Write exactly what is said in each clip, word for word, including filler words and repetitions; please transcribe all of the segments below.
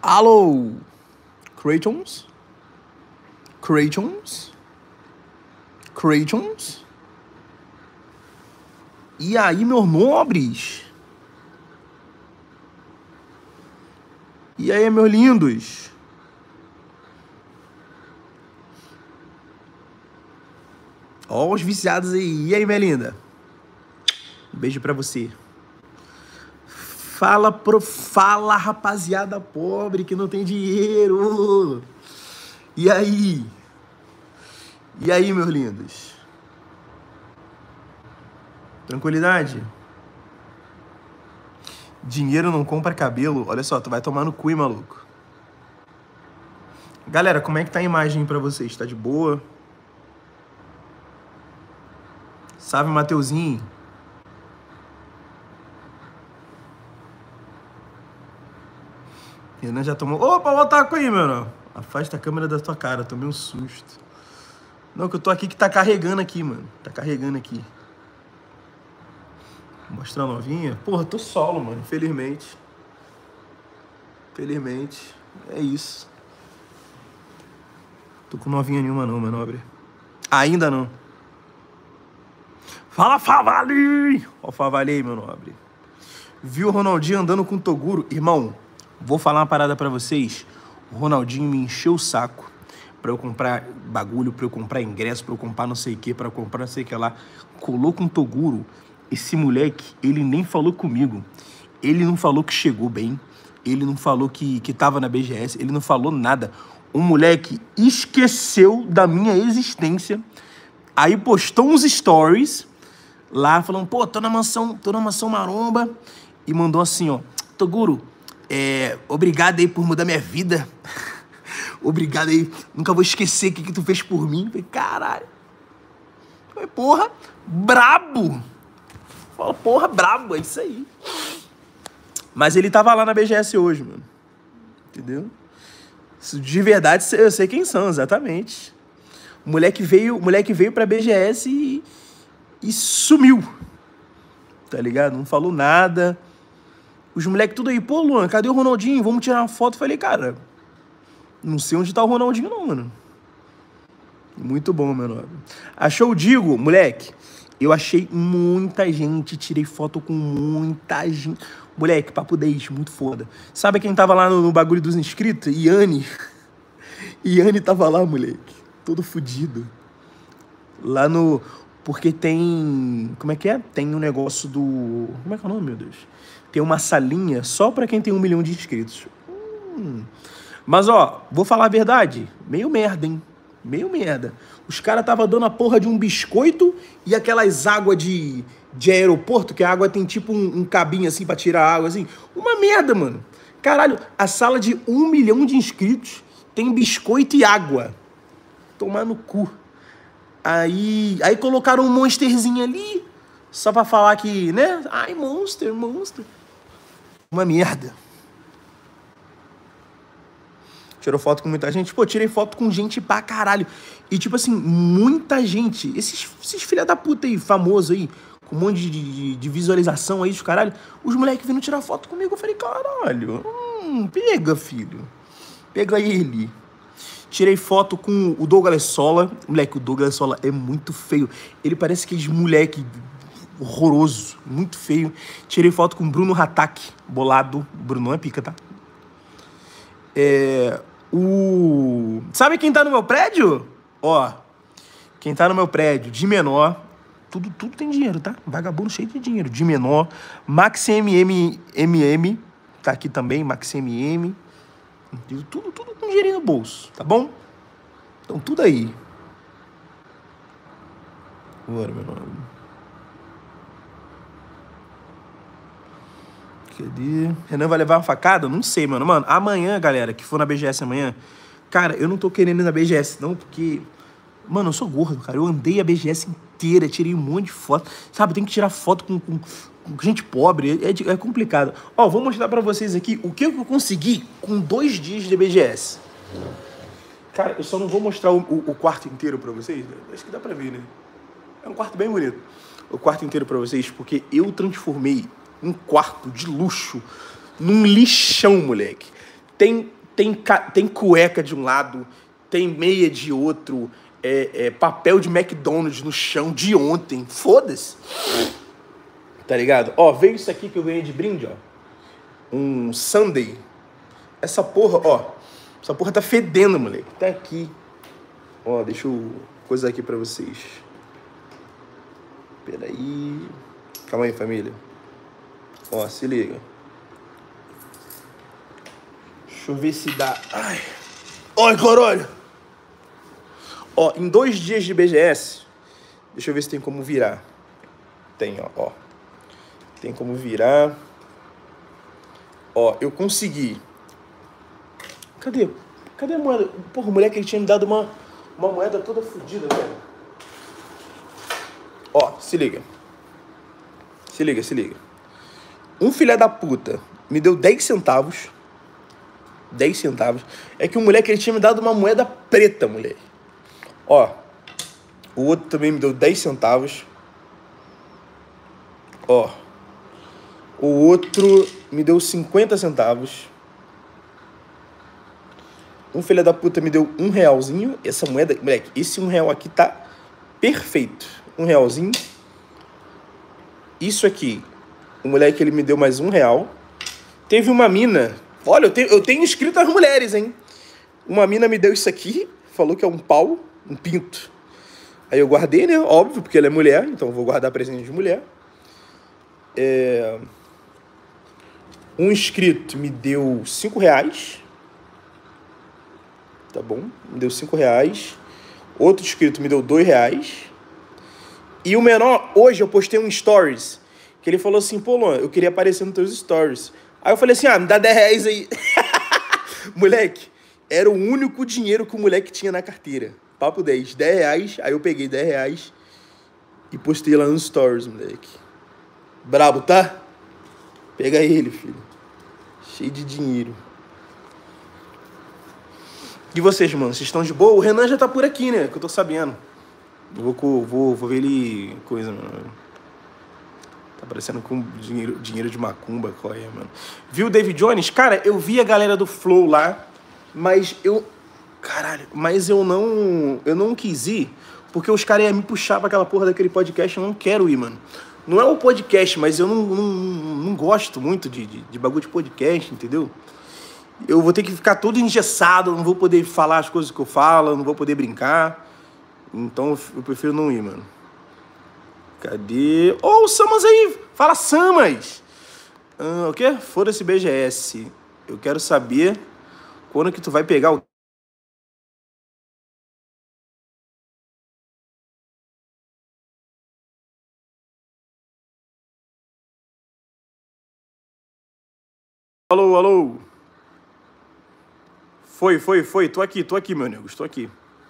Alô, Craytons? Craytons? Craytons? E aí, meus nobres? E aí, meus lindos? Ó os viciados aí. E aí, minha linda? Um beijo pra você. Fala pro... Fala, rapaziada pobre que não tem dinheiro. E aí? E aí, meus lindos? Tranquilidade? Dinheiro não compra cabelo. Olha só, tu vai tomar no cu, hein, maluco. Galera, como é que tá a imagem pra vocês? Tá de boa? Salve, Mateuzinho. Renan já tomou... Opa, o Otaku aí, mano. Afasta a câmera da tua cara, tomei um susto. Não, que eu tô aqui que tá carregando aqui, mano. Tá carregando aqui. Vou mostrar a novinha. Porra, tô solo, mano, felizmente. Felizmente. É isso. Tô com novinha nenhuma não, meu nobre. Ainda não. Fala, Favali! Ó o Favali aí, meu nobre. Viu o Ronaldinho andando com o Toguro? Irmão, vou falar uma parada pra vocês. O Ronaldinho me encheu o saco pra eu comprar bagulho, pra eu comprar ingresso, pra eu comprar não sei o que, pra eu comprar não sei o que lá. Colou com o Toguro. Esse moleque, ele nem falou comigo. Ele não falou que chegou bem. Ele não falou que, que tava na B G S. Ele não falou nada. O moleque esqueceu da minha existência. Aí postou uns stories lá, falando, pô, tô na mansão, tô na mansão maromba. E mandou assim, ó, Toguro, é, obrigado aí por mudar minha vida. Obrigado aí, nunca vou esquecer o que, que tu fez por mim. Falei, caralho. Falei, porra, brabo. Fala, porra, brabo, é isso aí. Mas ele tava lá na B G S hoje, mano. Entendeu? De verdade, eu sei quem são, exatamente. O moleque veio, o moleque veio pra B G S e, e sumiu. Tá ligado? Não falou nada. Os moleques tudo aí, pô, Luan, cadê o Ronaldinho? Vamos tirar uma foto. Falei, cara, não sei onde tá o Ronaldinho não, mano. Muito bom, meu nome. Achou o Digo, moleque? Eu achei muita gente, tirei foto com muita gente. Moleque, papo dez, muito foda. Sabe quem tava lá no, no bagulho dos inscritos? Iane. Iane tava lá, moleque. Todo fudido. Lá no... Porque tem... Como é que é? Tem um negócio do... Como é que é o nome, meu Deus? Tem uma salinha só pra quem tem um milhão de inscritos. Hum. Mas, ó, vou falar a verdade. Meio merda, hein? Meio merda. Os caras tava dando a porra de um biscoito e aquelas águas de, de aeroporto, que a água tem tipo um, um cabinho assim pra tirar a água, assim. Uma merda, mano. Caralho, a sala de um milhão de inscritos tem biscoito e água. Tomar no cu. Aí, aí colocaram um monsterzinho ali, só pra falar que, né? Ai, monster, monster. Uma merda. Tirou foto com muita gente? Pô, tirei foto com gente pra caralho. E, tipo assim, muita gente. Esses, esses filha da puta aí, famoso aí, com um monte de, de, de visualização aí, os caralho. Os moleques vindo tirar foto comigo. Eu falei, caralho, hum, pega, filho. Pega ele. Tirei foto com o Douglas Sola. Moleque, o Douglas Sola é muito feio. Ele parece aqueles moleque horroroso, muito feio. Tirei foto com o Bruno Hatak, bolado. Bruno é pica, tá? É... O... Sabe quem tá no meu prédio? Ó, quem tá no meu prédio, de menor, tudo, tudo tem dinheiro, tá? Vagabundo cheio de dinheiro. De menor, Max M M M M, tá aqui também, Max M M. Tudo, tudo com dinheirinho no bolso, tá bom? Então, tudo aí. Bora, meu nome. Cadê? Renan vai levar uma facada? Não sei, mano. Mano, amanhã, galera, que for na B G S amanhã, cara, eu não tô querendo ir na B G S, não, porque... Mano, eu sou gordo, cara. Eu andei a B G S inteira, tirei um monte de foto. Sabe, tem que tirar foto com, com, com gente pobre. É, é complicado. Ó, vou mostrar pra vocês aqui o que eu consegui com dois dias de B G S. Cara, eu só não vou mostrar o, o, o quarto inteiro pra vocês. Acho que dá pra ver, né? É um quarto bem bonito. O quarto inteiro pra vocês, porque eu transformei um quarto de luxo num lixão, moleque. Tem, tem, tem cueca de um lado, tem meia de outro, é, é, papel de McDonald's no chão de ontem. Foda-se. Tá ligado? Ó, veio isso aqui que eu ganhei de brinde, ó. Um sundae. Essa porra, ó. Essa porra tá fedendo, moleque. Tá aqui. Ó, deixa eu coisar aqui pra vocês. Peraí. Calma aí, família. Ó, se liga. Deixa eu ver se dá... Ai, ai, caralho! Ó, em dois dias de B G S... Deixa eu ver se tem como virar. Tem, ó, ó. Tem como virar. Ó, eu consegui. Cadê? Cadê a moeda? Porra, o moleque ele tinha me dado uma, uma moeda toda fodida, velho. Ó, se liga. Se liga, se liga. Um filé da puta me deu dez centavos. dez centavos. É que o moleque ele tinha me dado uma moeda preta, moleque. Ó. O outro também me deu dez centavos. Ó. O outro me deu cinquenta centavos. Um filho da puta me deu um realzinho. Essa moeda, moleque, esse um real aqui tá perfeito. Um realzinho. Isso aqui, o moleque ele me deu mais um real. Teve uma mina. Olha, eu tenho, eu tenho escrito as mulheres, hein? Uma mina me deu isso aqui. Falou que é um pau, um pinto. Aí eu guardei, né? Óbvio, porque ela é mulher. Então eu vou guardar presente de mulher. É... Um inscrito me deu cinco reais. Tá bom? Me deu cinco reais. Outro inscrito me deu dois reais. E o menor, hoje eu postei um stories. Que ele falou assim, pô, Luan, eu queria aparecer nos teus stories. Aí eu falei assim, ah, me dá dez reais aí. Moleque, era o único dinheiro que o moleque tinha na carteira. Papo dez, dez reais. Aí eu peguei dez reais e postei lá nos stories, moleque. Brabo, tá? Pega ele, filho. Cheio de dinheiro. E vocês, mano? Vocês estão de boa? O Renan já tá por aqui, né? Que eu tô sabendo. Eu vou, vou, vou ver ele... Coisa, mano. Tá parecendo com dinheiro, dinheiro de macumba. Qual é, mano? Viu o David Jones? Cara, eu vi a galera do Flow lá. Mas eu... Caralho. Mas eu não... Eu não quis ir. Porque os caras iam me puxar pra aquela porra daquele podcast. Eu não quero ir, mano. Não é o podcast, mas eu não, não, não gosto muito de, de, de bagulho de podcast, entendeu? Eu vou ter que ficar todo engessado, eu não vou poder falar as coisas que eu falo, eu não vou poder brincar. Então eu prefiro não ir, mano. Cadê? Ô, oh, o Samas aí! Fala, Samas! Ah, o quê? Foda-se B G S. Eu quero saber quando que tu vai pegar o... Alô, alô! Foi, foi, foi. Tô aqui, tô aqui, meu nego. Estou aqui.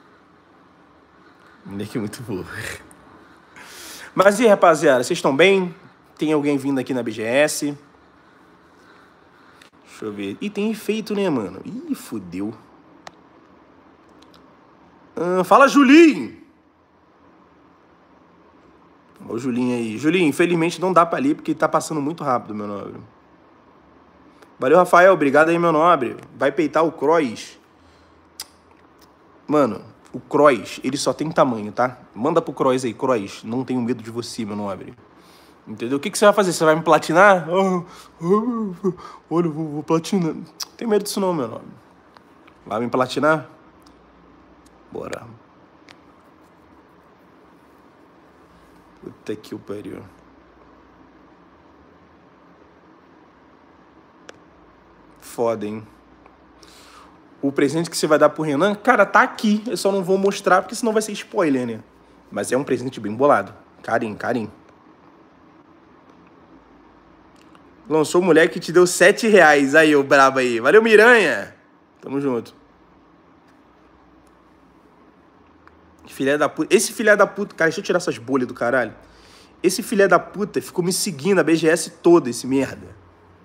Moleque muito burro. Mas e aí, rapaziada? Vocês estão bem? Tem alguém vindo aqui na B G S? Deixa eu ver. Ih, tem efeito, né, mano? Ih, fudeu. Ah, fala, Julinho! Olha o Julinho aí. Julinho, infelizmente não dá pra ler porque tá passando muito rápido, meu nobre. Valeu, Rafael. Obrigado aí, meu nobre. Vai peitar o Croix. Mano, o Croix, ele só tem tamanho, tá? Manda pro Croix aí, Croix. Não tenho medo de você, meu nobre. Entendeu? O que, que você vai fazer? Você vai me platinar? Oh, oh, oh, olha, eu vou, vou platinar. Não tem medo disso não, meu nobre. Vai me platinar? Bora. Puta que o pariu. Foda, hein? O presente que você vai dar pro Renan, cara, tá aqui. Eu só não vou mostrar, porque senão vai ser spoiler, né? Mas é um presente bem bolado. Carinho, carinho. Lançou o moleque que te deu sete reais. Aí, ô brabo aí. Valeu, Miranha. Tamo junto. Filé da puta. Esse filé da puta... Cara, deixa eu tirar essas bolhas do caralho. Esse filé da puta ficou me seguindo a B G S toda, esse merda.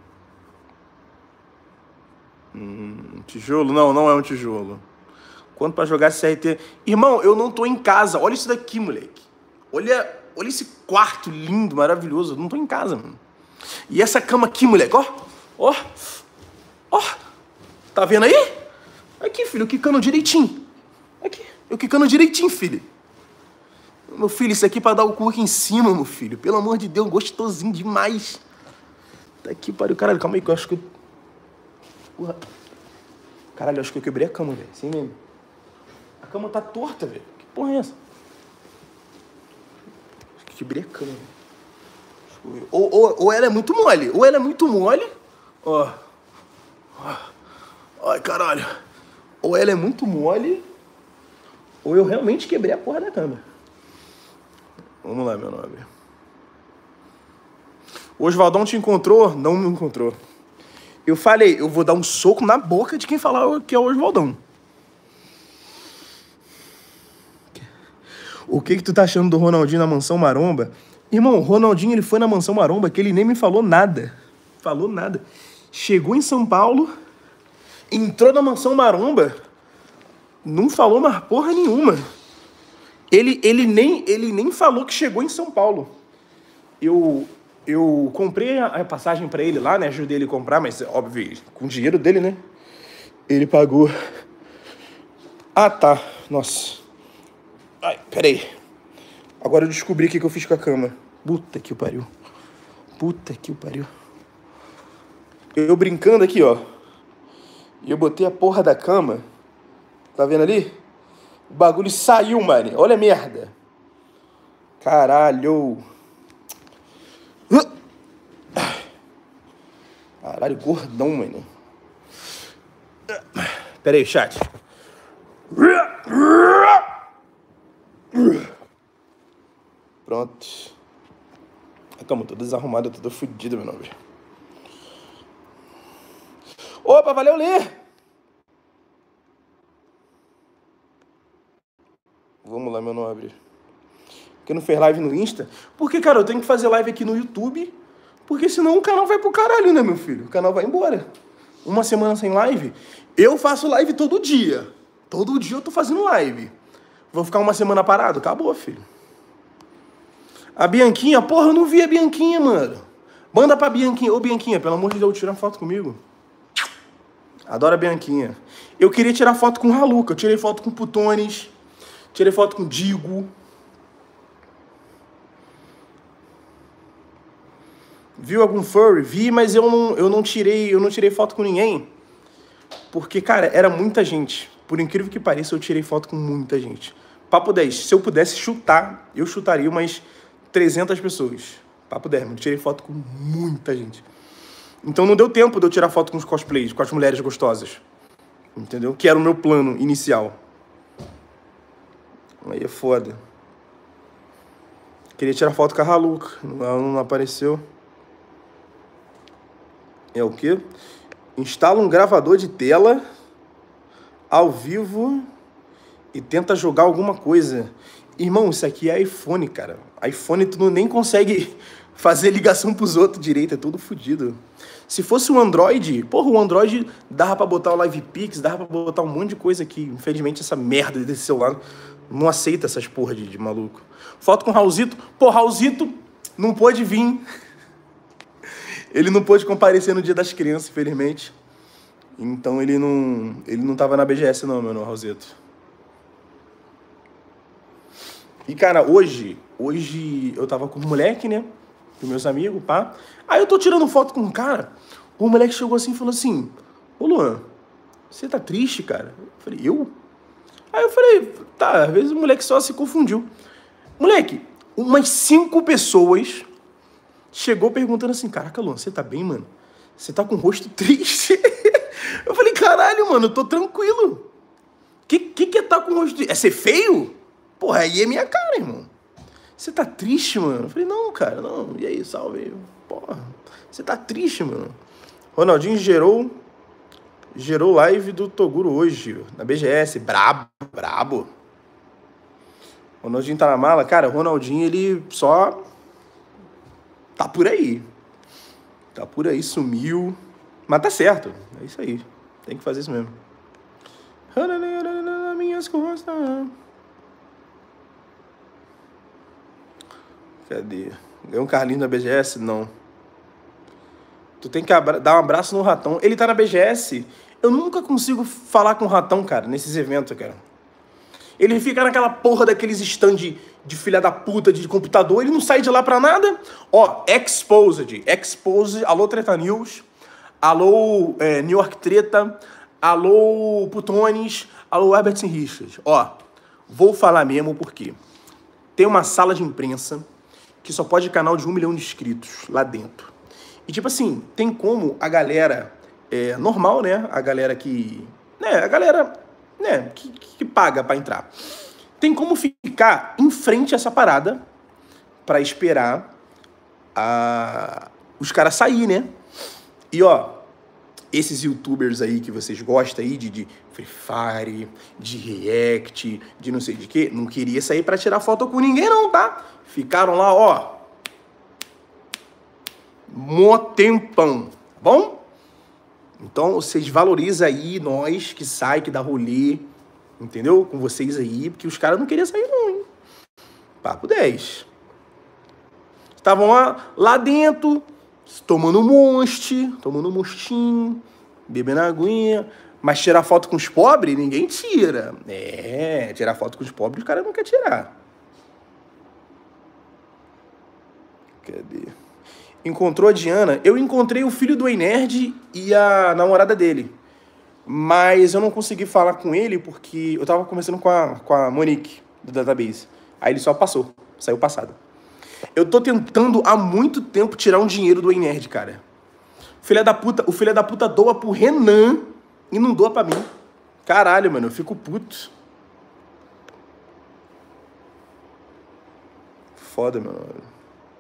Hum, tijolo? Não, não é um tijolo. Quanto pra jogar C R T? Irmão, eu não tô em casa. Olha isso daqui, moleque. Olha, olha esse quarto lindo, maravilhoso. Eu não tô em casa, mano. E essa cama aqui, moleque, ó. Ó. Ó. Tá vendo aí? Aqui, filho, eu quicando direitinho. Aqui, eu quicando direitinho, filho. Meu filho, isso aqui é pra dar o cu aqui em cima, meu filho. Pelo amor de Deus, gostosinho demais. Tá aqui, pariu. Caralho, calma aí, que eu acho que eu... Porra. Caralho, eu acho que eu quebrei a cama, velho. Assim mesmo. A cama tá torta, velho. Que porra é essa? Acho que eu quebrei a cama, velho. Ou, ou, ou ela é muito mole. Ou ela é muito mole. Ó. Ai, caralho. Ou ela é muito mole, ou eu realmente quebrei a porra da cama. Vamos lá, meu nobre. O Oswaldão te encontrou? Não me encontrou. Eu falei, eu vou dar um soco na boca de quem falar que é o Oswaldão. O que que tu tá achando do Ronaldinho na Mansão Maromba? Irmão, o Ronaldinho, ele foi na Mansão Maromba que ele nem me falou nada. Falou nada. Chegou em São Paulo, entrou na Mansão Maromba, não falou mais porra nenhuma. Ele, ele, nem, ele nem falou que chegou em São Paulo. Eu, eu comprei a passagem pra ele lá, né? Ajudei ele a comprar, mas, óbvio, com o dinheiro dele, né? Ele pagou... Ah, tá. Nossa. Ai, peraí. Agora eu descobri o que, que eu fiz com a cama. Puta que o pariu. Puta que o pariu. Eu brincando aqui, ó. E eu botei a porra da cama. Tá vendo ali? O bagulho saiu, mano. Olha a merda. Caralho. Caralho, gordão, mano. Pera aí, chat. Pronto. A cama toda desarrumada, toda fodida, meu nobre. Opa, valeu, Lê! Vamos lá, meu nobre. Porque não fez live no Insta? Porque, cara, eu tenho que fazer live aqui no YouTube, porque senão o canal vai pro caralho, né, meu filho? O canal vai embora. Uma semana sem live. Eu faço live todo dia. Todo dia eu tô fazendo live. Vou ficar uma semana parado? Acabou, filho. A Bianquinha, porra, eu não vi a Bianquinha, mano. Manda pra Bianquinha. Ô, Bianquinha, pelo amor de Deus, tira uma foto comigo. Adoro a Bianquinha. Eu queria tirar foto com o Haluca. Eu tirei foto com o Putones. Tirei foto com o Digo. Viu algum furry? Vi, mas eu não, eu não tirei, eu não tirei foto com ninguém. Porque, cara, era muita gente. Por incrível que pareça, eu tirei foto com muita gente. Papo dez. Se eu pudesse chutar, eu chutaria umas trezentas pessoas. Papo dez, eu tirei foto com muita gente. Então não deu tempo de eu tirar foto com os cosplays, com as mulheres gostosas. Entendeu? Que era o meu plano inicial. Aí é foda. Queria tirar foto com a Haluca. Ela não apareceu. É o quê? Instala um gravador de tela ao vivo e tenta jogar alguma coisa. Irmão, isso aqui é iPhone, cara. iPhone tu não nem consegue fazer ligação pros outros direito, é tudo fodido. Se fosse um Android, porra, o Android dava pra botar o Live Pix, dava pra botar um monte de coisa aqui. Infelizmente essa merda desse celular não aceita essas porra de, de maluco. Foto com o Raulzito. Pô, Raulzito não pôde vir. Ele não pôde comparecer no Dia das Crianças, infelizmente. Então ele não, ele não tava na B G S não, meu Raulzito. E, cara, hoje, hoje eu tava com um moleque, né? Com meus amigos, pá. Aí eu tô tirando foto com um cara. O moleque chegou assim e falou assim: ô, Luan, você tá triste, cara? Eu falei, eu? Aí eu falei, tá, às vezes o moleque só se confundiu. Moleque, umas cinco pessoas chegou perguntando assim: caraca, Luan, você tá bem, mano? Você tá com o rosto triste? Eu falei, caralho, mano, eu tô tranquilo. Que que que é tá com o rosto triste? É ser feio? Porra, aí é minha cara, irmão. Você tá triste, mano? Eu falei, não, cara, não. E aí, salve. Porra, você tá triste, mano. Ronaldinho gerou gerou live do Toguro hoje, na B G S. Brabo, brabo. Ronaldinho tá na mala. Cara, o Ronaldinho, ele só tá por aí. Tá por aí, sumiu. Mas tá certo. É isso aí. Tem que fazer isso mesmo. Minhas costas. Cadê? Ganhou um Carlinhos na B G S? Não. Tu tem que dar um abraço no ratão. Ele tá na B G S. Eu nunca consigo falar com o Ratão, cara, nesses eventos, cara. Ele fica naquela porra daqueles stand de, de filha da puta de computador, ele não sai de lá pra nada. Ó, Exposed, Exposed, alô Treta News, alô é, New York Treta, alô Putones, alô Herbert Richards. Ó, vou falar mesmo porque tem uma sala de imprensa que só pode canal de um milhão de inscritos lá dentro. E tipo assim, tem como a galera é, normal, né? A galera que... né? A galera... né, que, que paga pra entrar. Tem como ficar em frente a essa parada pra esperar a... os caras sair, né? E, ó, esses youtubers aí que vocês gostam aí de, de Free Fire, de React, de não sei de quê, não queria sair pra tirar foto com ninguém não, tá? Ficaram lá, ó, mó tempão, tá bom? Então, vocês valorizam aí nós que sai, que dá rolê, entendeu? Com vocês aí, porque os caras não queriam sair não, hein? Papo dez. Estavam lá, lá dentro, tomando monste, tomando mostinho, bebendo aguinha. Mas tirar foto com os pobres, ninguém tira. É, tirar foto com os pobres, os caras não querem tirar. Cadê? Encontrou a Diana. Eu encontrei o filho do Enerd e a namorada dele. Mas eu não consegui falar com ele porque eu tava conversando com a, com a Monique, do database. Aí ele só passou, saiu passado. Eu tô tentando há muito tempo tirar um dinheiro do Enerd, cara. Filha da puta, o filho da puta doa pro Renan e não doa pra mim. Caralho, mano, eu fico puto. Foda, meu nome.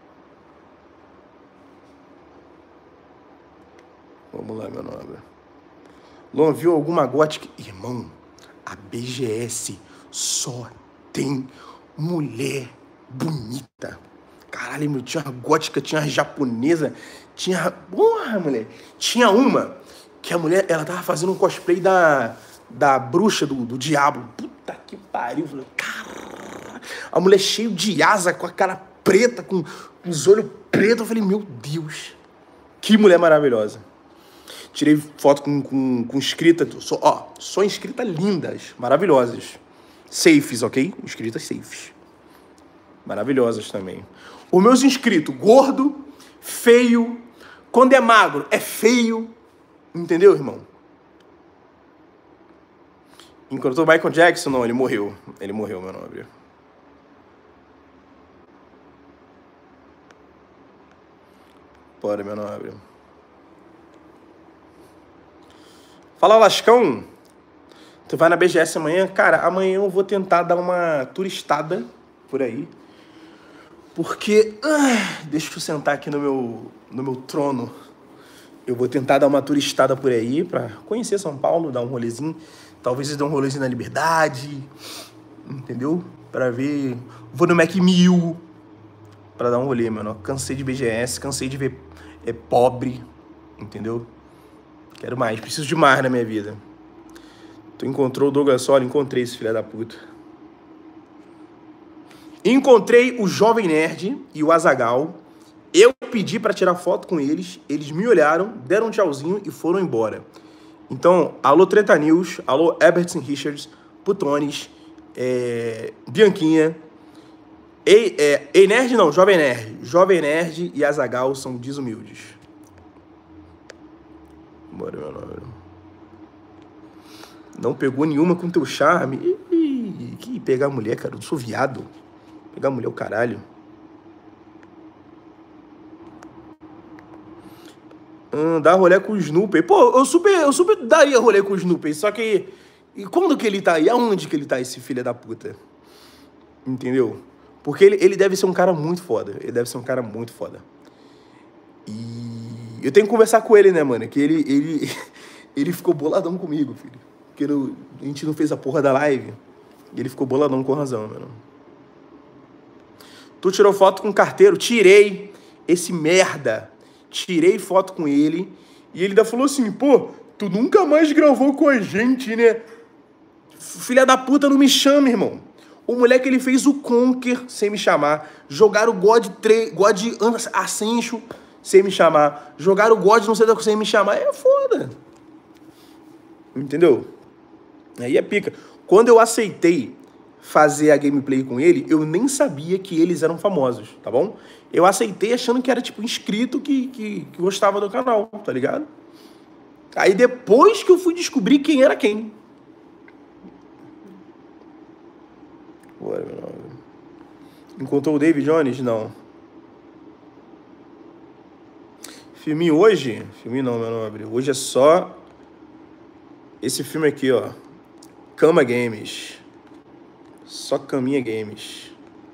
Vamos lá, meu nome. Luan, viu alguma gótica? Irmão, a B G S só tem mulher bonita. Caralho, meu, tinha uma gótica, tinha uma japonesa, tinha... Porra, mulher. Tinha uma que a mulher, ela tava fazendo um cosplay da, da bruxa do, do diabo. Puta que pariu. Falei, cara... A mulher cheia de asa, com a cara preta, com os olhos pretos. Eu falei, meu Deus. Que mulher maravilhosa. Tirei foto com, com, com escrita, só, ó, só escritas lindas, maravilhosas. Safes, ok? Escritas safes. Maravilhosas também. Os meus inscritos, gordo, feio, quando é magro, é feio. Entendeu, irmão? Encontrou o Michael Jackson? Não, ele morreu. Ele morreu, meu nome. Bora, meu nome. Fala, Lascão. Tu vai na B G S amanhã? Cara, amanhã eu vou tentar dar uma turistada por aí. Porque... Ah, deixa eu sentar aqui no meu, no meu trono. Eu vou tentar dar uma turistada por aí pra conhecer São Paulo, dar um rolezinho. Talvez eu dê um rolezinho na Liberdade. Entendeu? Pra ver... Vou no Mac Mil. Pra dar um rolê, mano. Cansei de B G S, cansei de ver é, pobre. Entendeu? Quero mais, preciso de mais na minha vida. Tu encontrou o Douglas Sola? Encontrei esse filho da puta. Encontrei o Jovem Nerd e o Azaghal. Eu pedi pra tirar foto com eles. Eles me olharam, deram um tchauzinho e foram embora. Então, alô Treta News, alô Ebertson Richards, Putones, é, Bianquinha. Ei, é, Ei Nerd não, Jovem Nerd. Jovem Nerd e Azaghal são desumildes. Bora, meu nome. Não pegou nenhuma com teu charme. Ih, que pegar mulher, cara. Eu sou viado. Pegar mulher, o caralho. Hum, dar rolê com o Snoopy. Pô, eu super, eu super daria rolê com o Snoopy. Só que... E quando que ele tá aí? Aonde que ele tá, esse filho da puta? Entendeu? Porque ele, ele deve ser um cara muito foda. Ele deve ser um cara muito foda. E... Eu tenho que conversar com ele, né, mano? Que ele, ele, ele ficou boladão comigo, filho. Porque no, a gente não fez a porra da live. E ele ficou boladão com razão, mano. Tu tirou foto com o carteiro? Tirei. Esse merda. Tirei foto com ele. E ele ainda falou assim, pô, tu nunca mais gravou com a gente, né? Filha da puta, não me chama, irmão. O moleque, ele fez o Conquer sem me chamar. Jogaram o God, God Ascension sem me chamar. Jogaram o God, não sei da que sem me chamar. É foda. Entendeu? Aí é pica. Quando eu aceitei fazer a gameplay com ele, eu nem sabia que eles eram famosos, tá bom? Eu aceitei achando que era, tipo, inscrito que, que, que gostava do canal, tá ligado? Aí depois que eu fui descobrir quem era quem. Bora, meu nome. Encontrou o David Jones? Não. Filme hoje? Filme não, meu nobre. Hoje é só esse filme aqui, ó. Cama Games. Só Caminha Games.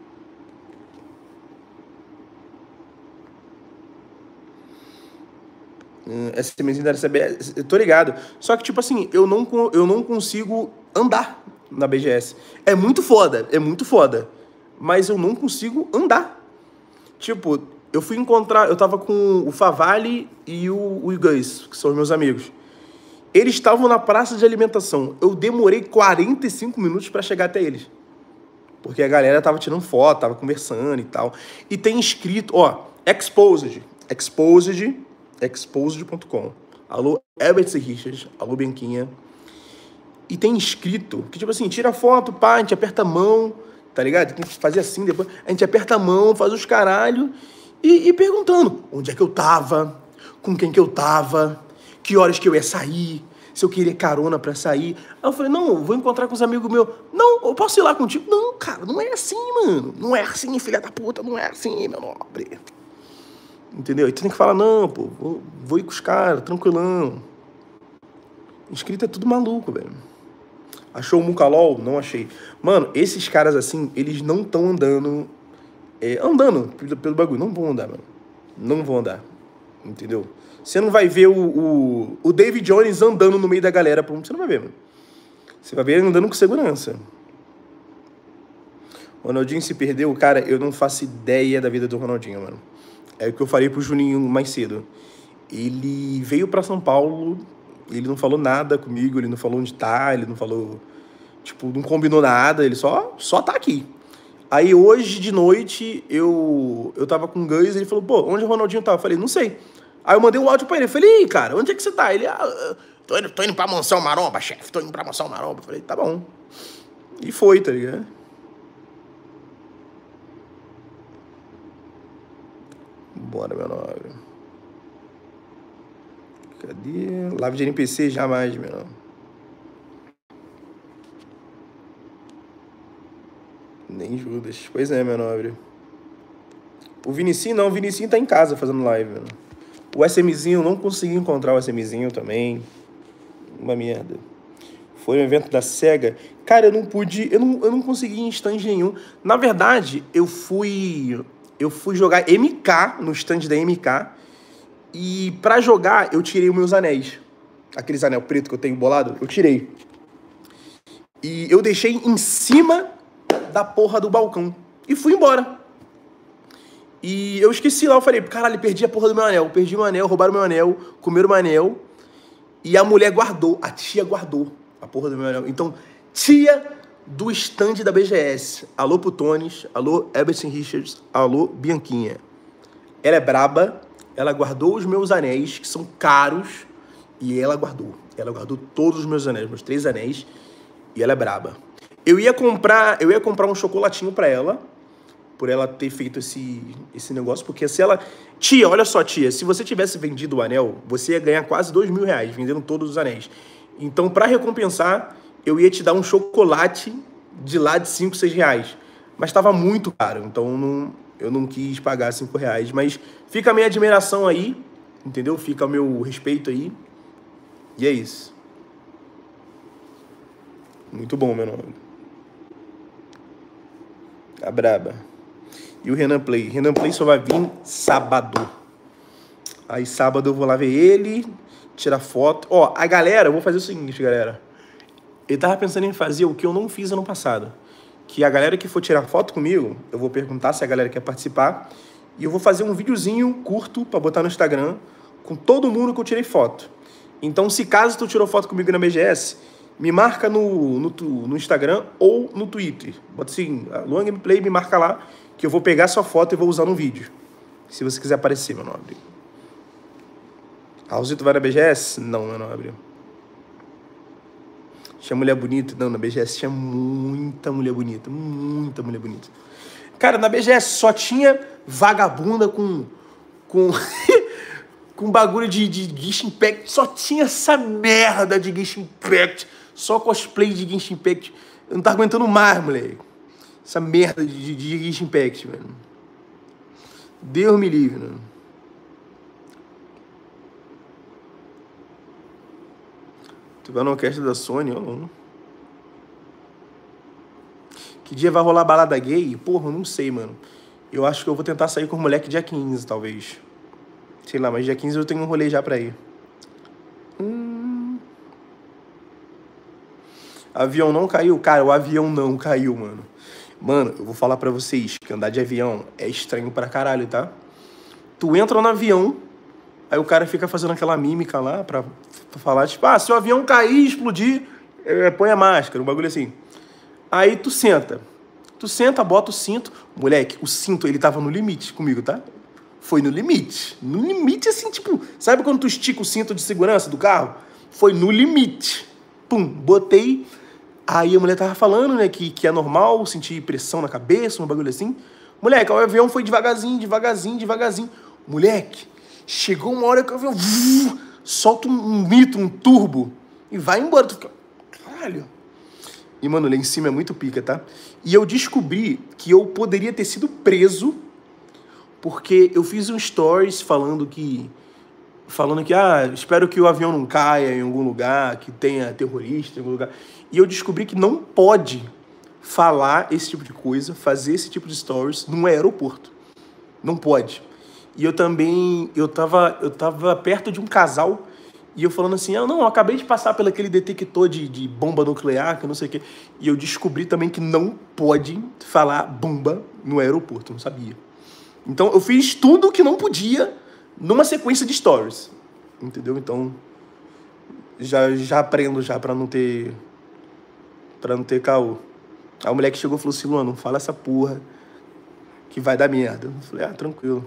Hum, essa mesinha da C B S, eu tô ligado. Só que, tipo assim, eu não, eu não consigo andar na B G S. É muito foda, é muito foda. Mas eu não consigo andar. Tipo, eu fui encontrar... Eu tava com o Favale e o, o Gus, que são os meus amigos. Eles estavam na praça de alimentação. Eu demorei quarenta e cinco minutos pra chegar até eles. Porque a galera tava tirando foto, tava conversando e tal. E tem escrito, ó, Exposed. Exposed, exposed ponto com. Alô, Herbert C. Richards. Alô, Bianquinha. E tem escrito que, tipo assim, tira foto, pá, a gente aperta a mão, tá ligado? Tem que fazer assim, depois a gente aperta a mão, faz os caralho. E, e perguntando onde é que eu tava, com quem que eu tava, que horas que eu ia sair, se eu queria carona pra sair. Aí eu falei, não, eu vou encontrar com os amigos meus. Não, eu posso ir lá contigo? Não, cara, não é assim, mano. Não é assim, filha da puta, não é assim, meu nobre. Entendeu? E tu tem que falar, não, pô, vou, vou ir com os caras, tranquilão. Inscrito é tudo maluco, velho. Achou o Mucalol? Não achei. Mano, esses caras assim, eles não estão andando... É, andando pelo, pelo bagulho. Não vão andar, mano. Não vão andar. Entendeu? Você não vai ver o, o, o David Jones andando no meio da galera. Você não vai ver, mano. Você vai ver ele andando com segurança. O Ronaldinho se perdeu. Cara, eu não faço ideia da vida do Ronaldinho, mano. É o que eu falei pro Juninho mais cedo. Ele veio pra São Paulo... Ele não falou nada comigo, ele não falou onde tá, ele não falou... Tipo, não combinou nada, ele só, só tá aqui. Aí hoje de noite, eu, eu tava com o Gus e ele falou, pô, onde o Ronaldinho tá? Eu falei, não sei. Aí eu mandei um áudio pra ele, eu falei, ei, cara, onde é que você tá? Ele, ah, tô indo, tô indo pra Mansão Maromba, chefe, tô indo pra Mansão Maromba. Eu falei, tá bom. E foi, tá ligado? Bora, meu nobre. Cadê? Live de N P C, jamais, meu nome. Nem Judas. Pois é, meu nobre. O Vinicinho não, o Vinicinho tá em casa fazendo live, mano. O SMzinho, não consegui encontrar o SMzinho também. Uma merda. Foi um evento da SEGA. Cara, eu não pude, eu não, eu não consegui em stand nenhum. Na verdade, eu fui, eu fui jogar M K no stand da M K. E pra jogar, eu tirei os meus anéis. Aqueles anel preto que eu tenho bolado, eu tirei. E eu deixei em cima da porra do balcão. E fui embora. E eu esqueci lá, eu falei, caralho, perdi a porra do meu anel. Perdi meu anel, roubaram meu anel, comeram meu anel. E a mulher guardou, a tia guardou a porra do meu anel. Então, tia do stand da B G S. Alô, Putones. Alô, Eberson Richards. Alô, Bianquinha. Ela é braba. Ela guardou os meus anéis, que são caros, e ela guardou. Ela guardou todos os meus anéis, meus três anéis, e ela é braba. Eu ia comprar, eu ia comprar um chocolatinho pra ela, por ela ter feito esse, esse negócio, porque se ela... Tia, olha só, tia, se você tivesse vendido o anel, você ia ganhar quase dois mil reais, vendendo todos os anéis. Então, pra recompensar, eu ia te dar um chocolate de lá de cinco, seis reais. Mas tava muito caro, então não... Eu não quis pagar cinco reais, mas fica a minha admiração aí, entendeu? Fica o meu respeito aí. E é isso. Muito bom, meu nome. A braba. E o Renan Play. Renan Play só vai vir sábado. Aí sábado eu vou lá ver ele, tirar foto. Ó, a galera, eu vou fazer o seguinte, galera. Eu tava pensando em fazer o que eu não fiz ano passado. Que a galera que for tirar foto comigo, eu vou perguntar se a galera quer participar. E eu vou fazer um videozinho curto pra botar no Instagram com todo mundo que eu tirei foto. Então, se caso tu tirou foto comigo na B G S, me marca no, no, no Instagram ou no Twitter. Bota assim, Luan Gameplay, me marca lá, que eu vou pegar sua foto e vou usar no vídeo. Se você quiser aparecer, meu nobre. Raulzito vai na B G S? Não, meu nobre. Tinha mulher bonita? Não, na B G S tinha muita mulher bonita. Muita mulher bonita. Cara, na B G S só tinha vagabunda com... Com... com bagulho de, de Genshin Impact. Só tinha essa merda de Genshin Impact. Só cosplay de Genshin Impact. Eu não tava aguentando mais, moleque. Essa merda de, de, de Genshin Impact, velho. Deus me livre, né? Tu vai na orquestra da Sony, ou não? Que dia vai rolar balada gay? Porra, eu não sei, mano. Eu acho que eu vou tentar sair com o moleque dia quinze, talvez. Sei lá, mas dia quinze eu tenho um rolê já pra ir. Hum... Avião não caiu? Cara, o avião não caiu, mano. Mano, eu vou falar pra vocês que andar de avião é estranho pra caralho, tá? Tu entra no avião, aí o cara fica fazendo aquela mímica lá pra, pra falar, tipo, ah, se o avião cair e explodir, é, põe a máscara, um bagulho assim. Aí tu senta. Tu senta, bota o cinto. Moleque, o cinto, ele tava no limite comigo, tá? Foi no limite. No limite, assim, tipo... Sabe quando tu estica o cinto de segurança do carro? Foi no limite. Pum, botei. Aí a mulher tava falando, né, que, que é normal sentir pressão na cabeça, um bagulho assim. Moleque, o avião foi devagarzinho, devagarzinho, devagarzinho. Moleque, chegou uma hora que o avião... Vuu, solta um mito, um turbo. E vai embora. Tu fica... Caralho. E, mano, lá em cima é muito pica, tá? E eu descobri que eu poderia ter sido preso porque eu fiz um stories falando que... Falando que, ah, espero que o avião não caia em algum lugar, que tenha terrorista em algum lugar. E eu descobri que não pode falar esse tipo de coisa, fazer esse tipo de stories num aeroporto. Não pode. E eu também... Eu tava, eu tava perto de um casal... E eu falando assim, ah, não, eu acabei de passar pelo aquele detector de, de bomba nuclear, que eu não sei o quê. E eu descobri também que não pode falar bomba no aeroporto, eu não sabia. Então, eu fiz tudo que não podia numa sequência de stories. Entendeu? Então, já, já aprendo já pra não ter... Pra não ter caô. Aí o moleque chegou e falou assim, Luan, não fala essa porra que vai dar merda. Eu falei, ah, tranquilo.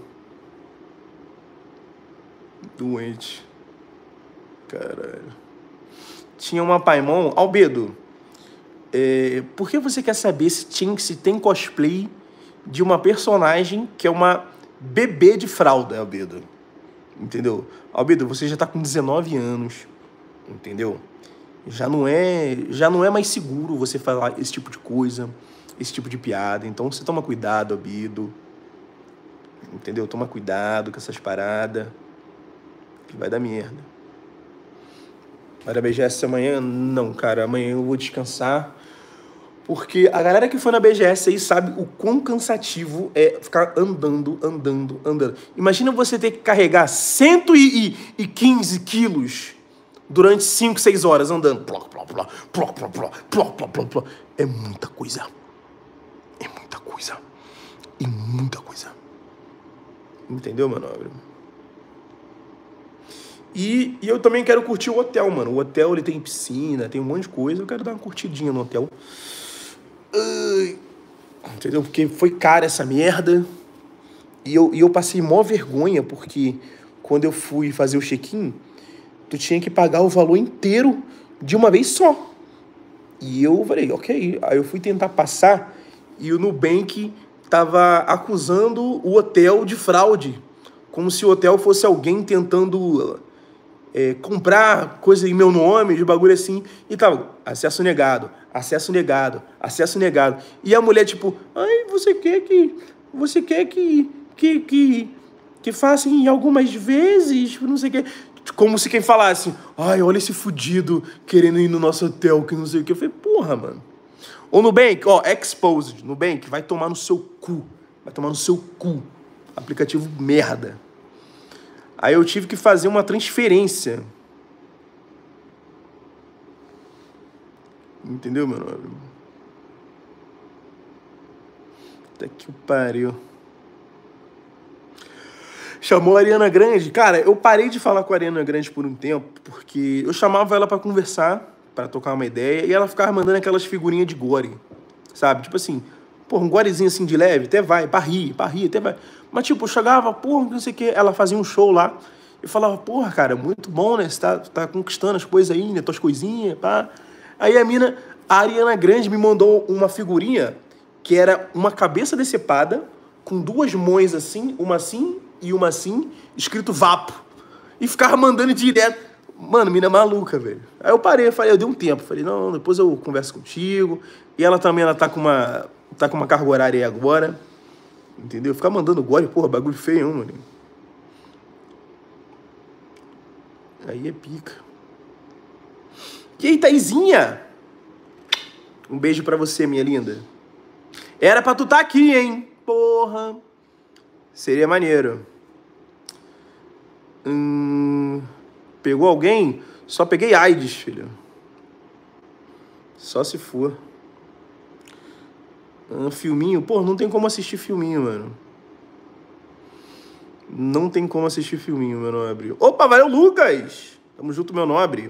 Doente. Caralho. Tinha uma Paimon. Albedo, é, por que você quer saber se, tinha, se tem cosplay de uma personagem que é uma bebê de fralda, Albedo? Entendeu? Albedo, você já tá com dezenove anos. Entendeu? Já não é, já não é mais seguro você falar esse tipo de coisa, esse tipo de piada. Então você toma cuidado, Albedo. Entendeu? Toma cuidado com essas paradas. Que vai dar merda. Vai na B G S amanhã? Não, cara. Amanhã eu vou descansar. Porque a galera que foi na B G S aí sabe o quão cansativo é ficar andando, andando, andando. Imagina você ter que carregar cento e quinze quilos durante cinco, seis horas andando. É muita coisa. É muita coisa. É muita coisa. Entendeu, meu nobre? E, e eu também quero curtir o hotel, mano. O hotel, ele tem piscina, tem um monte de coisa. Eu quero dar uma curtidinha no hotel. Uh, entendeu? Porque foi cara essa merda. E eu, e eu passei mó vergonha, porque quando eu fui fazer o check-in, tu tinha que pagar o valor inteiro de uma vez só. E eu falei, ok. Aí eu fui tentar passar e o Nubank tava acusando o hotel de fraude. Como se o hotel fosse alguém tentando... É, comprar coisa em meu nome, de bagulho assim, e tal, acesso negado, acesso negado, acesso negado. E a mulher, tipo, ai, você quer que, você quer que, que, que, que faça em algumas vezes, não sei o que. Como se quem falasse, ai, olha esse fudido querendo ir no nosso hotel, que não sei o que. Eu falei, porra, mano. Ou Nubank, ó, Exposed, Nubank, vai tomar no seu cu, vai tomar no seu cu. Aplicativo merda. Aí eu tive que fazer uma transferência. Entendeu, meu nome? Até que pariu. Chamou a Ariana Grande. Cara, eu parei de falar com a Ariana Grande por um tempo, porque eu chamava ela pra conversar, pra trocar uma ideia, e ela ficava mandando aquelas figurinhas de gore, sabe? Tipo assim, porra, um gorezinho assim de leve, até vai, pra rir, pra rir, até vai. Mas, tipo, eu chegava, porra, não sei o que, ela fazia um show lá, eu falava, porra, cara, muito bom, né? Você tá, tá conquistando as coisas aí, né? Tuas coisinhas, pá. Aí a mina, a Ariana Grande me mandou uma figurinha que era uma cabeça decepada com duas mãos assim, uma assim e uma assim, escrito Vapo. E ficava mandando direto. Mano, mina maluca, velho. Aí eu parei, eu falei, eu dei um tempo. Falei, não, depois eu converso contigo. E ela também, ela tá com uma, tá com uma carga horária aí agora. Entendeu? Ficar mandando gore, porra, bagulho feio, mano. Aí é pica. E aí, Taizinha? Um beijo pra você, minha linda. Era pra tu tá aqui, hein? Porra. Seria maneiro. Hum... Pegou alguém? Só peguei AIDS, filho. Só se for. Um filminho? Pô, não tem como assistir filminho, mano. Não tem como assistir filminho, meu nobre. Opa, valeu, Lucas! Tamo junto, meu nobre.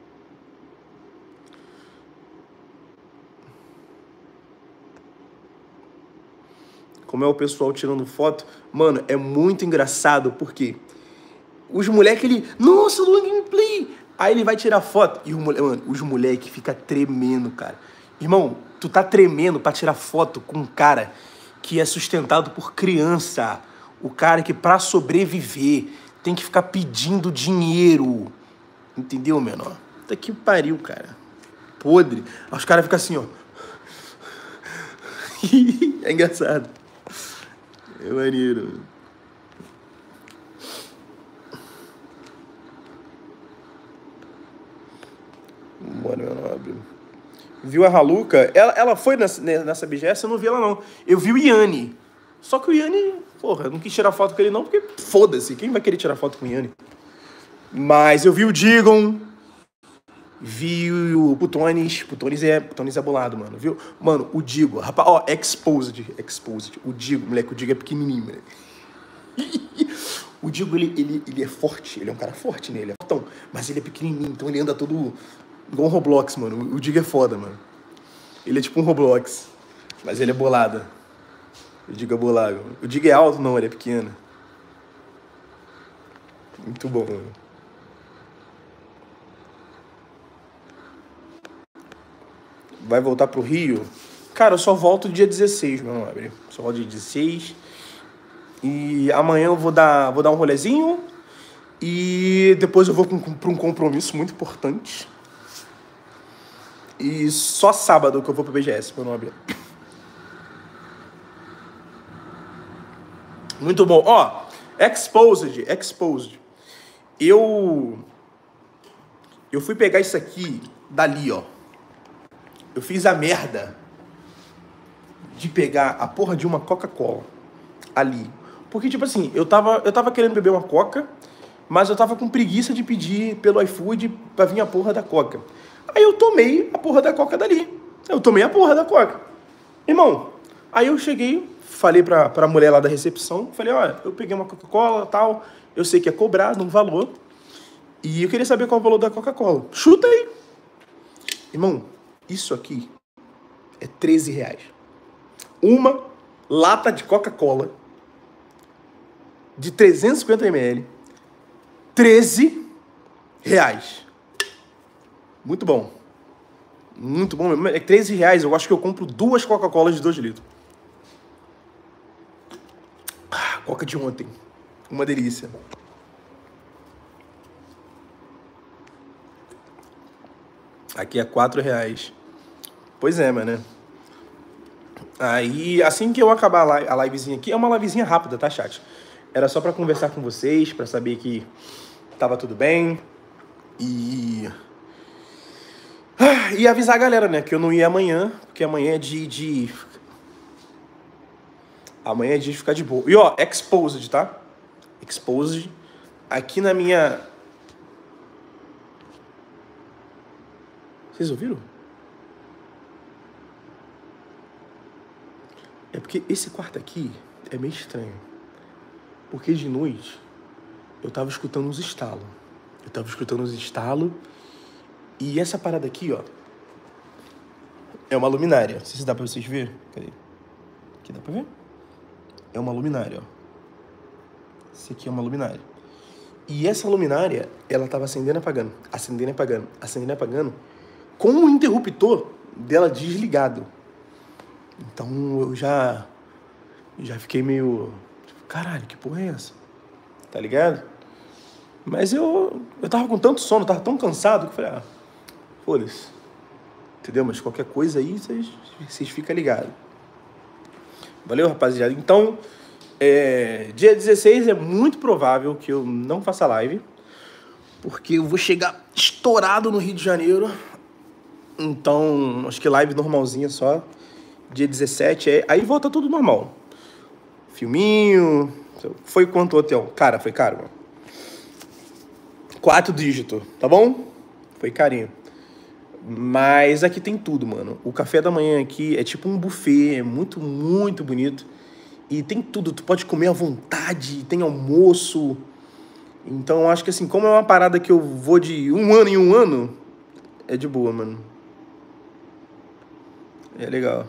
Como é o pessoal tirando foto? Mano, é muito engraçado, porque os moleques, ele... Nossa, Luan Gameplay! Aí ele vai tirar foto e o mole... Mano, os moleques ficam tremendo, cara. Irmão, tu tá tremendo pra tirar foto com um cara que é sustentado por criança. O cara que, pra sobreviver, tem que ficar pedindo dinheiro. Entendeu, menor? Puta que pariu, cara. Podre. Aí os caras ficam assim, ó. É engraçado. É maneiro. Bora, meu nobre. Viu a Raluca? Ela, ela foi nessa, nessa B G S, eu não vi ela, não. Eu vi o Yanni. Só que o Yanni, porra, eu não quis tirar foto com ele, não, porque foda-se. Quem vai querer tirar foto com o Yanni? Mas eu vi o Digon. Vi o Putones. Putones é, Putones é bolado, mano. Viu? Mano, o Digo. Rapaz, ó, Exposed. Exposed. O Digo, moleque, o Digo é pequenininho, moleque. O Digo, ele, ele, ele é forte. Ele é um cara forte, né? Ele é fortão. Mas ele é pequenininho, então ele anda todo igual um Roblox, mano. O Digo é foda, mano. Ele é tipo um Roblox. Mas ele é bolado. O Digo é bolado. O Digo é alto? Não, ele é pequeno. Muito bom, mano. Vai voltar pro Rio? Cara, eu só volto dia dezesseis, meu nobre. Só volto dia dezesseis. E amanhã eu vou dar, vou dar um rolezinho. E depois eu vou para um compromisso muito importante. E só sábado que eu vou pro B G S, meu nobre. Muito bom. Ó, Exposed, Exposed. Eu... Eu fui pegar isso aqui dali, ó. Eu fiz a merda de pegar a porra de uma Coca-Cola ali. Porque, tipo assim, eu tava, eu tava querendo beber uma Coca, mas eu tava com preguiça de pedir pelo iFood pra vir a porra da Coca. Aí eu tomei a porra da Coca dali. Eu tomei a porra da Coca. Irmão, aí eu cheguei, falei pra, pra mulher lá da recepção, falei, olha, eu peguei uma Coca-Cola e tal, eu sei que é cobrado um valor, e eu queria saber qual é o valor da Coca-Cola. Chuta aí. Irmão, isso aqui é treze reais. Uma lata de Coca-Cola de trezentos e cinquenta mililitros. treze reais. Muito bom. Muito bom mesmo. É treze reais, eu acho que eu compro duas Coca-Colas de dois litros. Ah, Coca de ontem. Uma delícia. Aqui é quatro reais. Pois é, mano, né? Aí, assim que eu acabar a, live, a livezinha aqui, é uma livezinha rápida, tá, chat? Era só pra conversar com vocês, pra saber que tava tudo bem. E... E avisar a galera, né, que eu não ia amanhã, porque amanhã é dia de... Amanhã é dia de ficar de boa. E, ó, Exposed, tá? Exposed. Aqui na minha... Vocês ouviram? É porque esse quarto aqui é meio estranho. Porque de noite eu tava escutando uns estalos. Eu tava escutando uns estalos. E essa parada aqui, ó, é uma luminária. Não sei se dá pra vocês verem. Cadê? Aqui dá pra ver? É uma luminária, ó. Esse aqui é uma luminária. E essa luminária, ela tava acendendo e apagando. Acendendo e apagando. Acendendo e apagando. com o interruptor dela desligado. Então eu já, já fiquei meio... Caralho, que porra é essa? Tá ligado? Mas eu, eu tava com tanto sono, tava tão cansado que eu falei, ah, foda-se. Entendeu? Mas qualquer coisa aí, vocês, vocês ficam ligados. Valeu, rapaziada. Então, é, dia dezesseis é muito provável que eu não faça live, porque eu vou chegar estourado no Rio de Janeiro. Então, acho que live normalzinha só. Dia dezessete, é, aí volta tudo normal. Filminho. Foi quanto o hotel? Cara, foi caro, mano. Quatro dígitos, tá bom? Foi carinho. Mas aqui tem tudo, mano. O café da manhã aqui é tipo um buffet, é muito, muito bonito. E tem tudo, tu pode comer à vontade, tem almoço. Então eu acho que assim, como é uma parada que eu vou de um ano em um ano, é de boa, mano. É legal.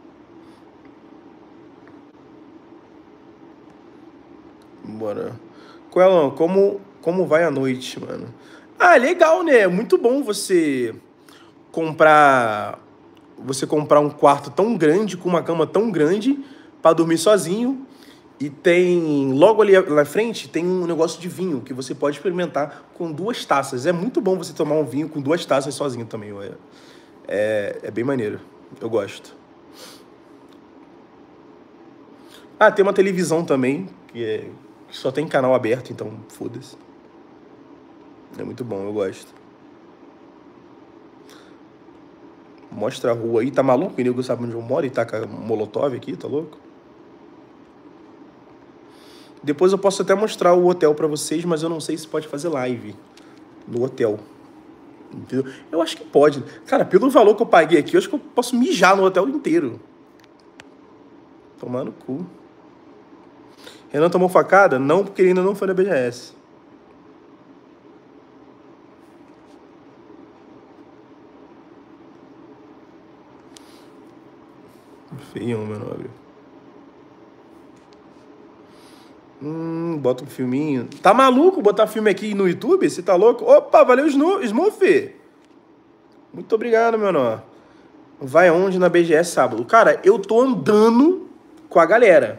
Bora. Coelão, como, como vai a noite, mano? Ah, legal, né? É muito bom você comprar você comprar um quarto tão grande, com uma cama tão grande, pra dormir sozinho. E tem, logo ali na frente, tem um negócio de vinho que você pode experimentar com duas taças. É muito bom você tomar um vinho com duas taças sozinho também. É, é, é bem maneiro. Eu gosto. Ah, tem uma televisão também, que, é, que só tem canal aberto, então foda-se. É muito bom, eu gosto. Mostra a rua aí, tá maluco? O nego sabe onde eu moro e tá com a molotov aqui, tá louco? Depois eu posso até mostrar o hotel pra vocês, mas eu não sei se pode fazer live no hotel. Entendeu? Eu acho que pode. Cara, pelo valor que eu paguei aqui, eu acho que eu posso mijar no hotel inteiro. Tomar no cu. Renan tomou facada? Não, porque ele ainda não foi na B G S. Feião, meu nobre. Hum, bota um filminho. Tá maluco botar filme aqui no YouTube? Você tá louco? Opa, valeu, Smurf. Muito obrigado, meu nó. Vai aonde na B G S sábado? Cara, eu tô andando com a galera.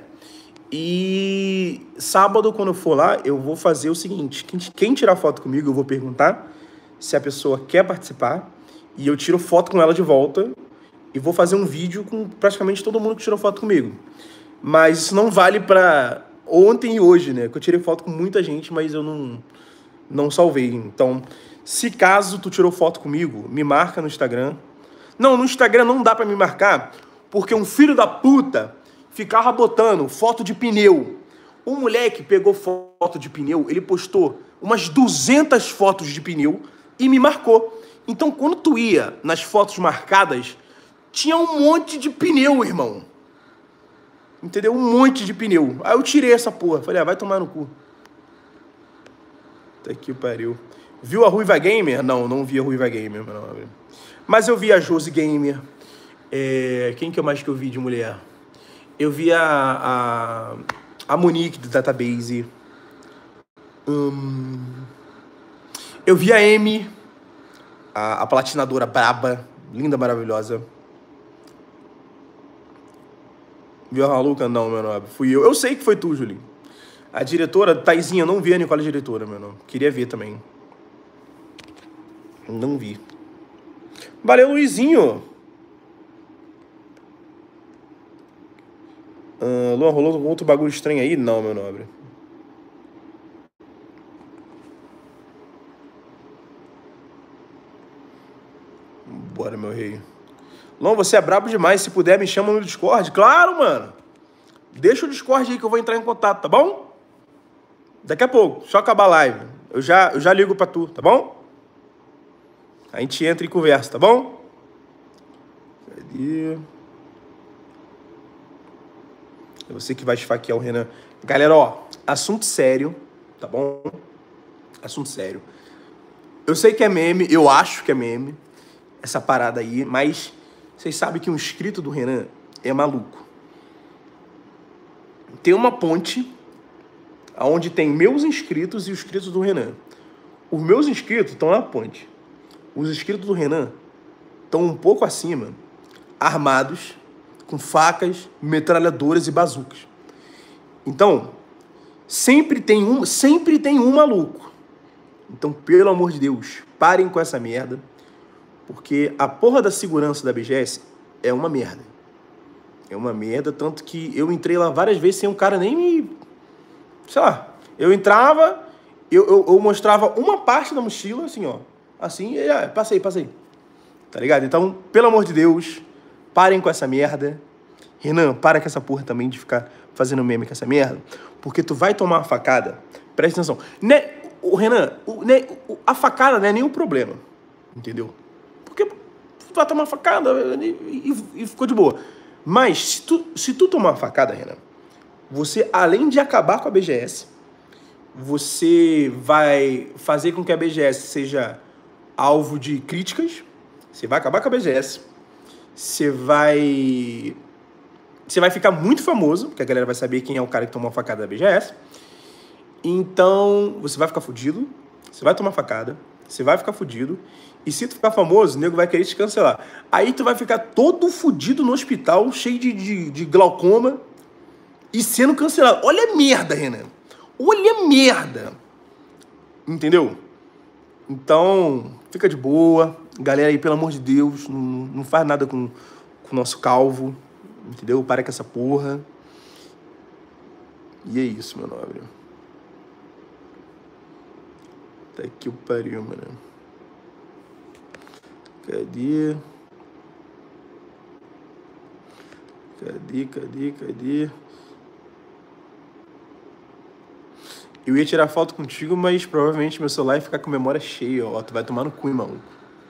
E sábado, quando eu for lá, eu vou fazer o seguinte. Quem, quem tirar foto comigo, eu vou perguntar se a pessoa quer participar. E eu tiro foto com ela de volta. E vou fazer um vídeo com praticamente todo mundo que tirou foto comigo. Mas isso não vale pra ontem e hoje, né? Que eu tirei foto com muita gente, mas eu não, não salvei. Então, se caso tu tirou foto comigo, me marca no Instagram. Não, no Instagram não dá pra me marcar, porque um filho da puta ficava botando foto de pneu. Um moleque pegou foto de pneu, ele postou umas duzentas fotos de pneu e me marcou. Então, quando tu ia nas fotos marcadas, tinha um monte de pneu, irmão. Entendeu? Um monte de pneu. Aí eu tirei essa porra. Falei, ah, vai tomar no cu. Tá que pariu. Viu a Ruiva Gamer? Não, não vi a Ruiva Gamer. Não. Mas eu vi a Josi Gamer. É... Quem que eu mais que eu vi de mulher? Eu vi a... A, a Monique do Database. Hum... Eu vi a Amy. A, a platinadora braba. Linda, maravilhosa. Viu a maluca? Não, meu nome. Fui eu. Eu sei que foi tu, Julinho. A diretora, Taizinha, eu não vi a Nicole diretora, meu nome. Queria ver também. Não vi. Valeu, Luizinho. Uh, Luan, rolou outro bagulho estranho aí? Não, meu nobre. Bora, meu rei. Luan, você é brabo demais. Se puder, me chama no Discord. Claro, mano. Deixa o Discord aí que eu vou entrar em contato, tá bom? Daqui a pouco. Só acabar a live. Eu já, eu já ligo pra tu, tá bom? A gente entra e conversa, tá bom? Cadê? É você que vai esfaquear o Renan. Galera, ó. Assunto sério, tá bom? Assunto sério. Eu sei que é meme. Eu acho que é meme. Essa parada aí. Mas vocês sabem que um inscrito do Renan é maluco. Tem uma ponte onde tem meus inscritos e os inscritos do Renan. Os meus inscritos estão na ponte. Os inscritos do Renan estão um pouco acima, armados, com facas, metralhadoras e bazucas. Então, sempre tem um, sempre tem um maluco. Então, pelo amor de Deus, parem com essa merda, porque a porra da segurança da B G S é uma merda. É uma merda, tanto que eu entrei lá várias vezes sem um cara nem me... Sei lá, eu entrava, eu, eu, eu mostrava uma parte da mochila, assim, ó. Assim, e ah, passei, passei. Tá ligado? Então, pelo amor de Deus, parem com essa merda. Renan, para com essa porra também de ficar fazendo meme com essa merda, porque tu vai tomar uma facada. Presta atenção. Né, o Renan, o, né, o, a facada não é nenhum problema. Entendeu? Porque tu vai tomar uma facada e, e, e ficou de boa. Mas, se tu, se tu tomar uma facada, Renan, você, além de acabar com a B G S, você vai fazer com que a B G S seja alvo de críticas, você vai acabar com a B G S, você vai... Você vai ficar muito famoso, porque a galera vai saber quem é o cara que tomou a facada da B G S. Então, você vai ficar fudido, você vai tomar facada, você vai ficar fudido, e se tu ficar famoso, o nego vai querer te cancelar. Aí tu vai ficar todo fudido no hospital, cheio de, de, de glaucoma, e sendo cancelado. Olha a merda, Renan. Olha a merda. Entendeu? Então, fica de boa. Galera aí, pelo amor de Deus, não, não faz nada com, com o nosso calvo. Entendeu? Para com essa porra. E é isso, meu nobre. Tá que o pariu, mano. Cadê? Cadê, cadê, cadê? Eu ia tirar foto contigo, mas provavelmente meu celular ia ficar com memória cheia, ó. Tu vai tomar no cu, hein, maluco.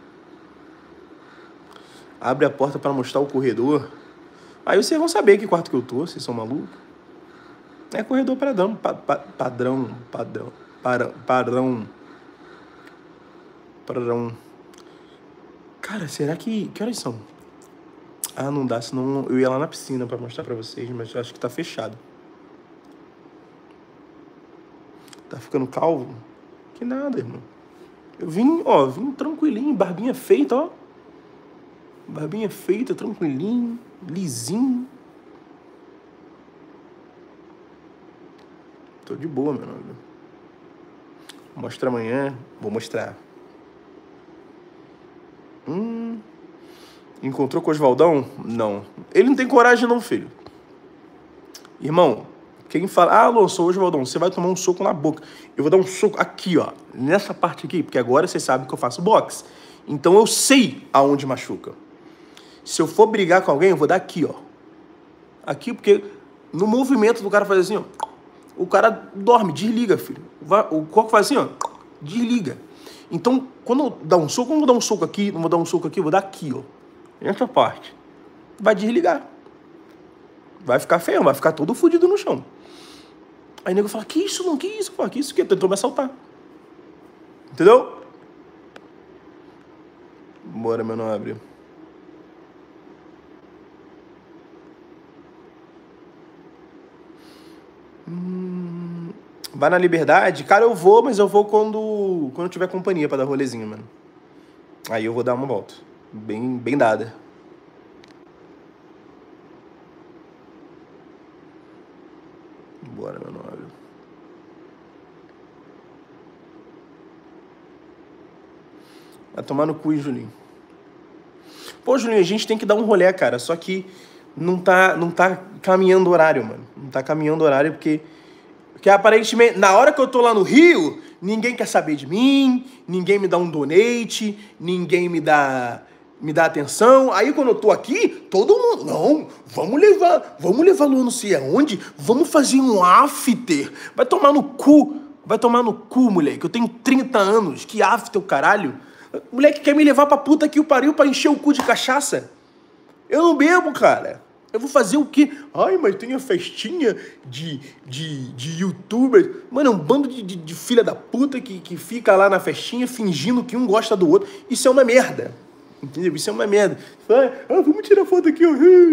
Abre a porta pra mostrar o corredor. Aí vocês vão saber que quarto que eu tô, vocês são malucos. É corredor padrão, pa, pa, padrão, padrão, para, padrão, padrão. Cara, será que... Que horas são? Ah, não dá, senão eu ia lá na piscina pra mostrar pra vocês, mas eu acho que tá fechado. Tá ficando calvo? Que nada, irmão. Eu vim, ó, vim tranquilinho, barbinha feita, ó. Barbinha feita, tranquilinho, lisinho. Tô de boa, meu nome. Mostra amanhã. Vou mostrar. Hum. Encontrou com o Oswaldão? Não. Ele não tem coragem não, filho. Irmão, quem fala... Ah, Alonso, Oswaldão, você vai tomar um soco na boca. Eu vou dar um soco aqui, ó. Nessa parte aqui. Porque agora vocês sabem que eu faço boxe. Então eu sei aonde machuca. Se eu for brigar com alguém, eu vou dar aqui, ó. Aqui, porque no movimento do cara fazer assim, ó. O cara dorme, desliga, filho. O corpo faz assim, ó. Desliga. Então, quando eu dar um soco, eu não vou dar um soco aqui, não vou dar um soco aqui, eu vou dar aqui, ó. Nessa parte. Vai desligar. Vai ficar feio, vai ficar todo fudido no chão. Aí o nego fala, que isso, não, que isso? Fala, que isso, que tentou me assaltar. Entendeu? Bora, meu nobre. Hum, vai na Liberdade? Cara, eu vou, mas eu vou quando, quando tiver companhia pra dar rolezinho, mano. Aí eu vou dar uma volta. Bem, bem dada. Bora, meu nobre. Vai tomar no cu, hein, Julinho. Pô, Julinho, a gente tem que dar um rolê, cara. Só que não tá, não tá caminhando horário, mano. Não tá caminhando horário porque... Porque aparentemente, na hora que eu tô lá no Rio, ninguém quer saber de mim, ninguém me dá um donate, ninguém me dá... me dá atenção. Aí quando eu tô aqui, todo mundo, não, vamos levar, vamos levar Lu não sei aonde, vamos fazer um after. Vai tomar no cu, vai tomar no cu, moleque. Eu tenho trinta anos, que after o caralho. Moleque quer me levar pra puta que o pariu pra encher o cu de cachaça. Eu não bebo, cara. Eu vou fazer o quê? Ai, mas tem a festinha de, de, de youtuber. Mano, é um bando de, de, de filha da puta que, que fica lá na festinha fingindo que um gosta do outro. Isso é uma merda. Entendeu? Isso é uma merda. Ah, vamos tirar foto aqui, ó.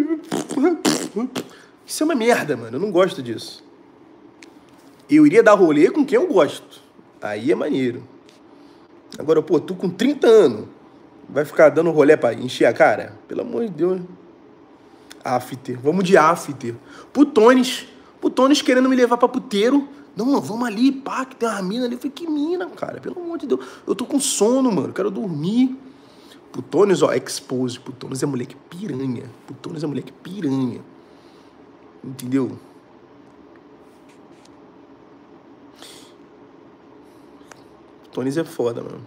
Isso é uma merda, mano. Eu não gosto disso. Eu iria dar rolê com quem eu gosto. Aí é maneiro. Agora, pô, tu com trinta anos, Vai ficar dando rolê pra encher a cara? Pelo amor de Deus. After. Vamos de after. Putones. Putones querendo me levar pra puteiro. Não, vamos ali, pá, que tem uma mina ali. Eu falei, que mina, cara? Pelo amor de Deus. Eu tô com sono, mano. Quero dormir. Putones, ó, expose. Putones é moleque piranha. Putones é moleque piranha. Entendeu? Putones é foda, mano.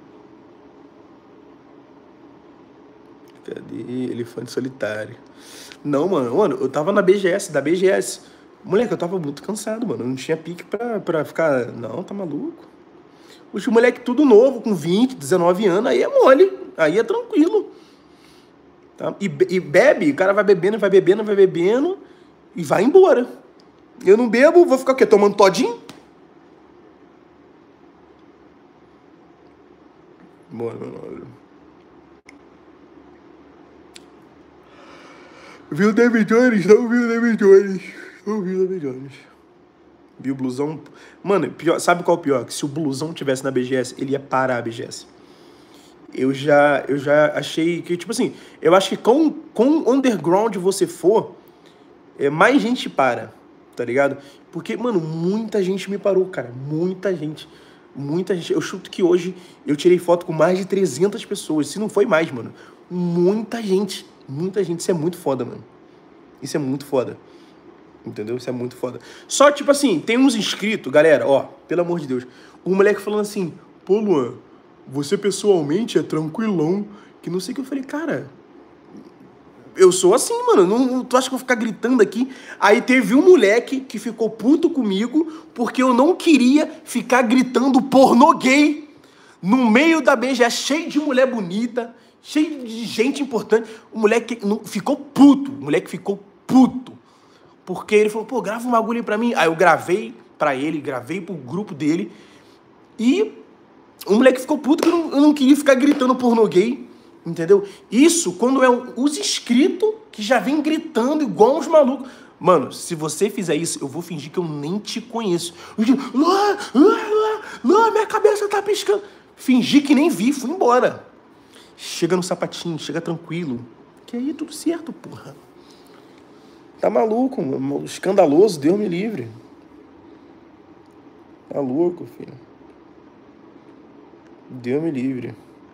Cadê? Elefante solitário. Não, mano. Mano, eu tava na B G S, da B G S. Moleque, eu tava muito cansado, mano. Eu não tinha pique pra, pra ficar... Não, tá maluco. Os moleque tudo novo, com vinte, dezenove anos, aí é mole. Aí é tranquilo. Tá? E, e bebe, o cara vai bebendo, vai bebendo, vai bebendo e vai embora. Eu não bebo, vou ficar o quê? Tomando todinho? Mano, viu o David Jones? Não viu o David Jones. Não viu o David Jones. Viu o blusão? Mano, pior, sabe qual é o pior? Que se o blusão tivesse na B G S, ele ia parar a B G S. Eu já, eu já achei que, tipo assim, eu acho que com, com underground você for, é, mais gente para, tá ligado? Porque, mano, muita gente me parou, cara. Muita gente. Muita gente. Eu chuto que hoje eu tirei foto com mais de trezentas pessoas. Se não foi mais, mano. Muita gente. Muita gente. Isso é muito foda, mano. Isso é muito foda. Entendeu? Isso é muito foda. Só, tipo assim, tem uns inscritos, galera, ó, pelo amor de Deus. Um moleque falando assim, pô, Luan, você pessoalmente é tranquilão, que não sei o que. Eu falei, cara, eu sou assim, mano, não, não, tu acha que eu vou ficar gritando aqui? Aí teve um moleque que ficou puto comigo porque eu não queria ficar gritando pornô gay no meio da B G S, cheio de mulher bonita, cheio de gente importante. O moleque não, ficou puto, o moleque ficou puto. Porque ele falou, pô, grava um bagulho aí pra mim. Aí eu gravei pra ele, gravei pro grupo dele. E o moleque ficou puto que eu não, eu não queria ficar gritando pornô gay. Entendeu? Isso quando é os inscritos que já vem gritando igual uns malucos. Mano, se você fizer isso, eu vou fingir que eu nem te conheço. Eu digo, Luan, Luan, Luan, minha cabeça tá piscando. Fingi que nem vi, fui embora. Chega no sapatinho, chega tranquilo. Que aí tudo certo, porra. Tá maluco, mano. Escandaloso, Deus me livre. Tá louco, filho. Deus me livre.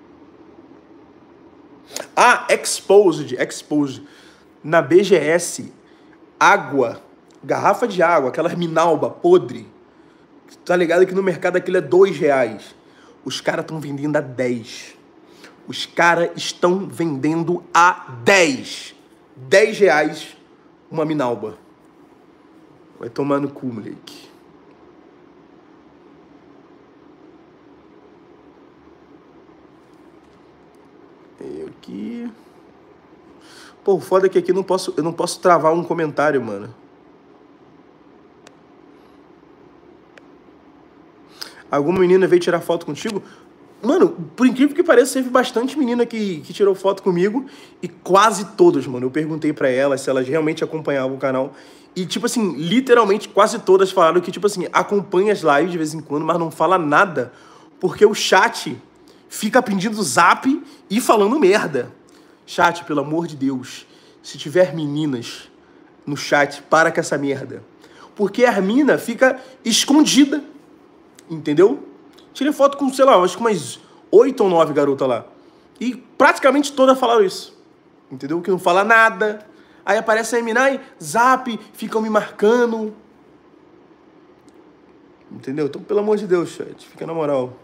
Ah, Exposed, Exposed. Na B G S, água, garrafa de água, aquela minalba podre. Tá ligado que no mercado aquilo é dois reais. Os caras estão vendendo a dez. Os caras estão vendendo a dez. dez reais uma minalba. Vai tomar no cu, moleque. Eu aqui... Pô, foda que aqui eu não posso, eu não posso travar um comentário, mano. Alguma menina veio tirar foto contigo? Mano, por incrível que pareça, teve bastante menina que, que tirou foto comigo. E quase todas, mano. Eu perguntei pra elas se elas realmente acompanhavam o canal. E, tipo assim, literalmente quase todas falaram que, tipo assim, acompanha as lives de vez em quando, mas não fala nada. Porque o chat fica pedindo zap e falando merda. Chat, pelo amor de Deus, se tiver meninas no chat, para com essa merda. Porque a mina fica escondida. Entendeu? Tirei foto com, sei lá, acho que umas oito ou nove garotas lá. E praticamente todas falaram isso. Entendeu? Que não fala nada. Aí aparece a mina e zap, ficam me marcando. Entendeu? Então, pelo amor de Deus, chat, fica na moral.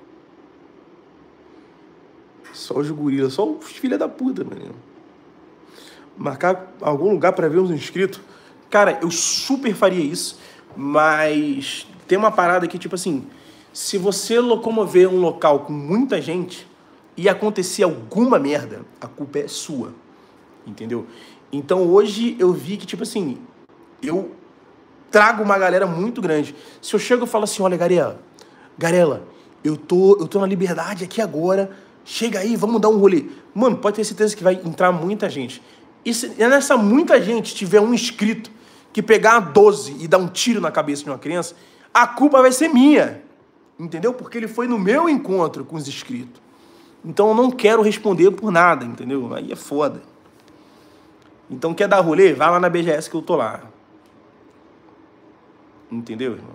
Só os gorilas, só os filha da puta, mano. Marcar algum lugar pra ver uns inscritos. Cara, eu super faria isso. Mas tem uma parada que, tipo assim... Se você locomover um local com muita gente e acontecer alguma merda, a culpa é sua, entendeu? Então hoje eu vi que, tipo assim, eu trago uma galera muito grande. Se eu chego e falo assim, olha, Garela, Garela, eu tô, eu tô na Liberdade aqui agora, chega aí, vamos dar um rolê. Mano, pode ter certeza que vai entrar muita gente. E se nessa muita gente tiver um inscrito que pegar a doze e dar um tiro na cabeça de uma criança, a culpa vai ser minha. Entendeu? Porque ele foi no meu encontro com os inscritos. Então eu não quero responder por nada, entendeu? Aí é foda. Então quer dar rolê? Vai lá na B G S que eu tô lá. Entendeu, irmão?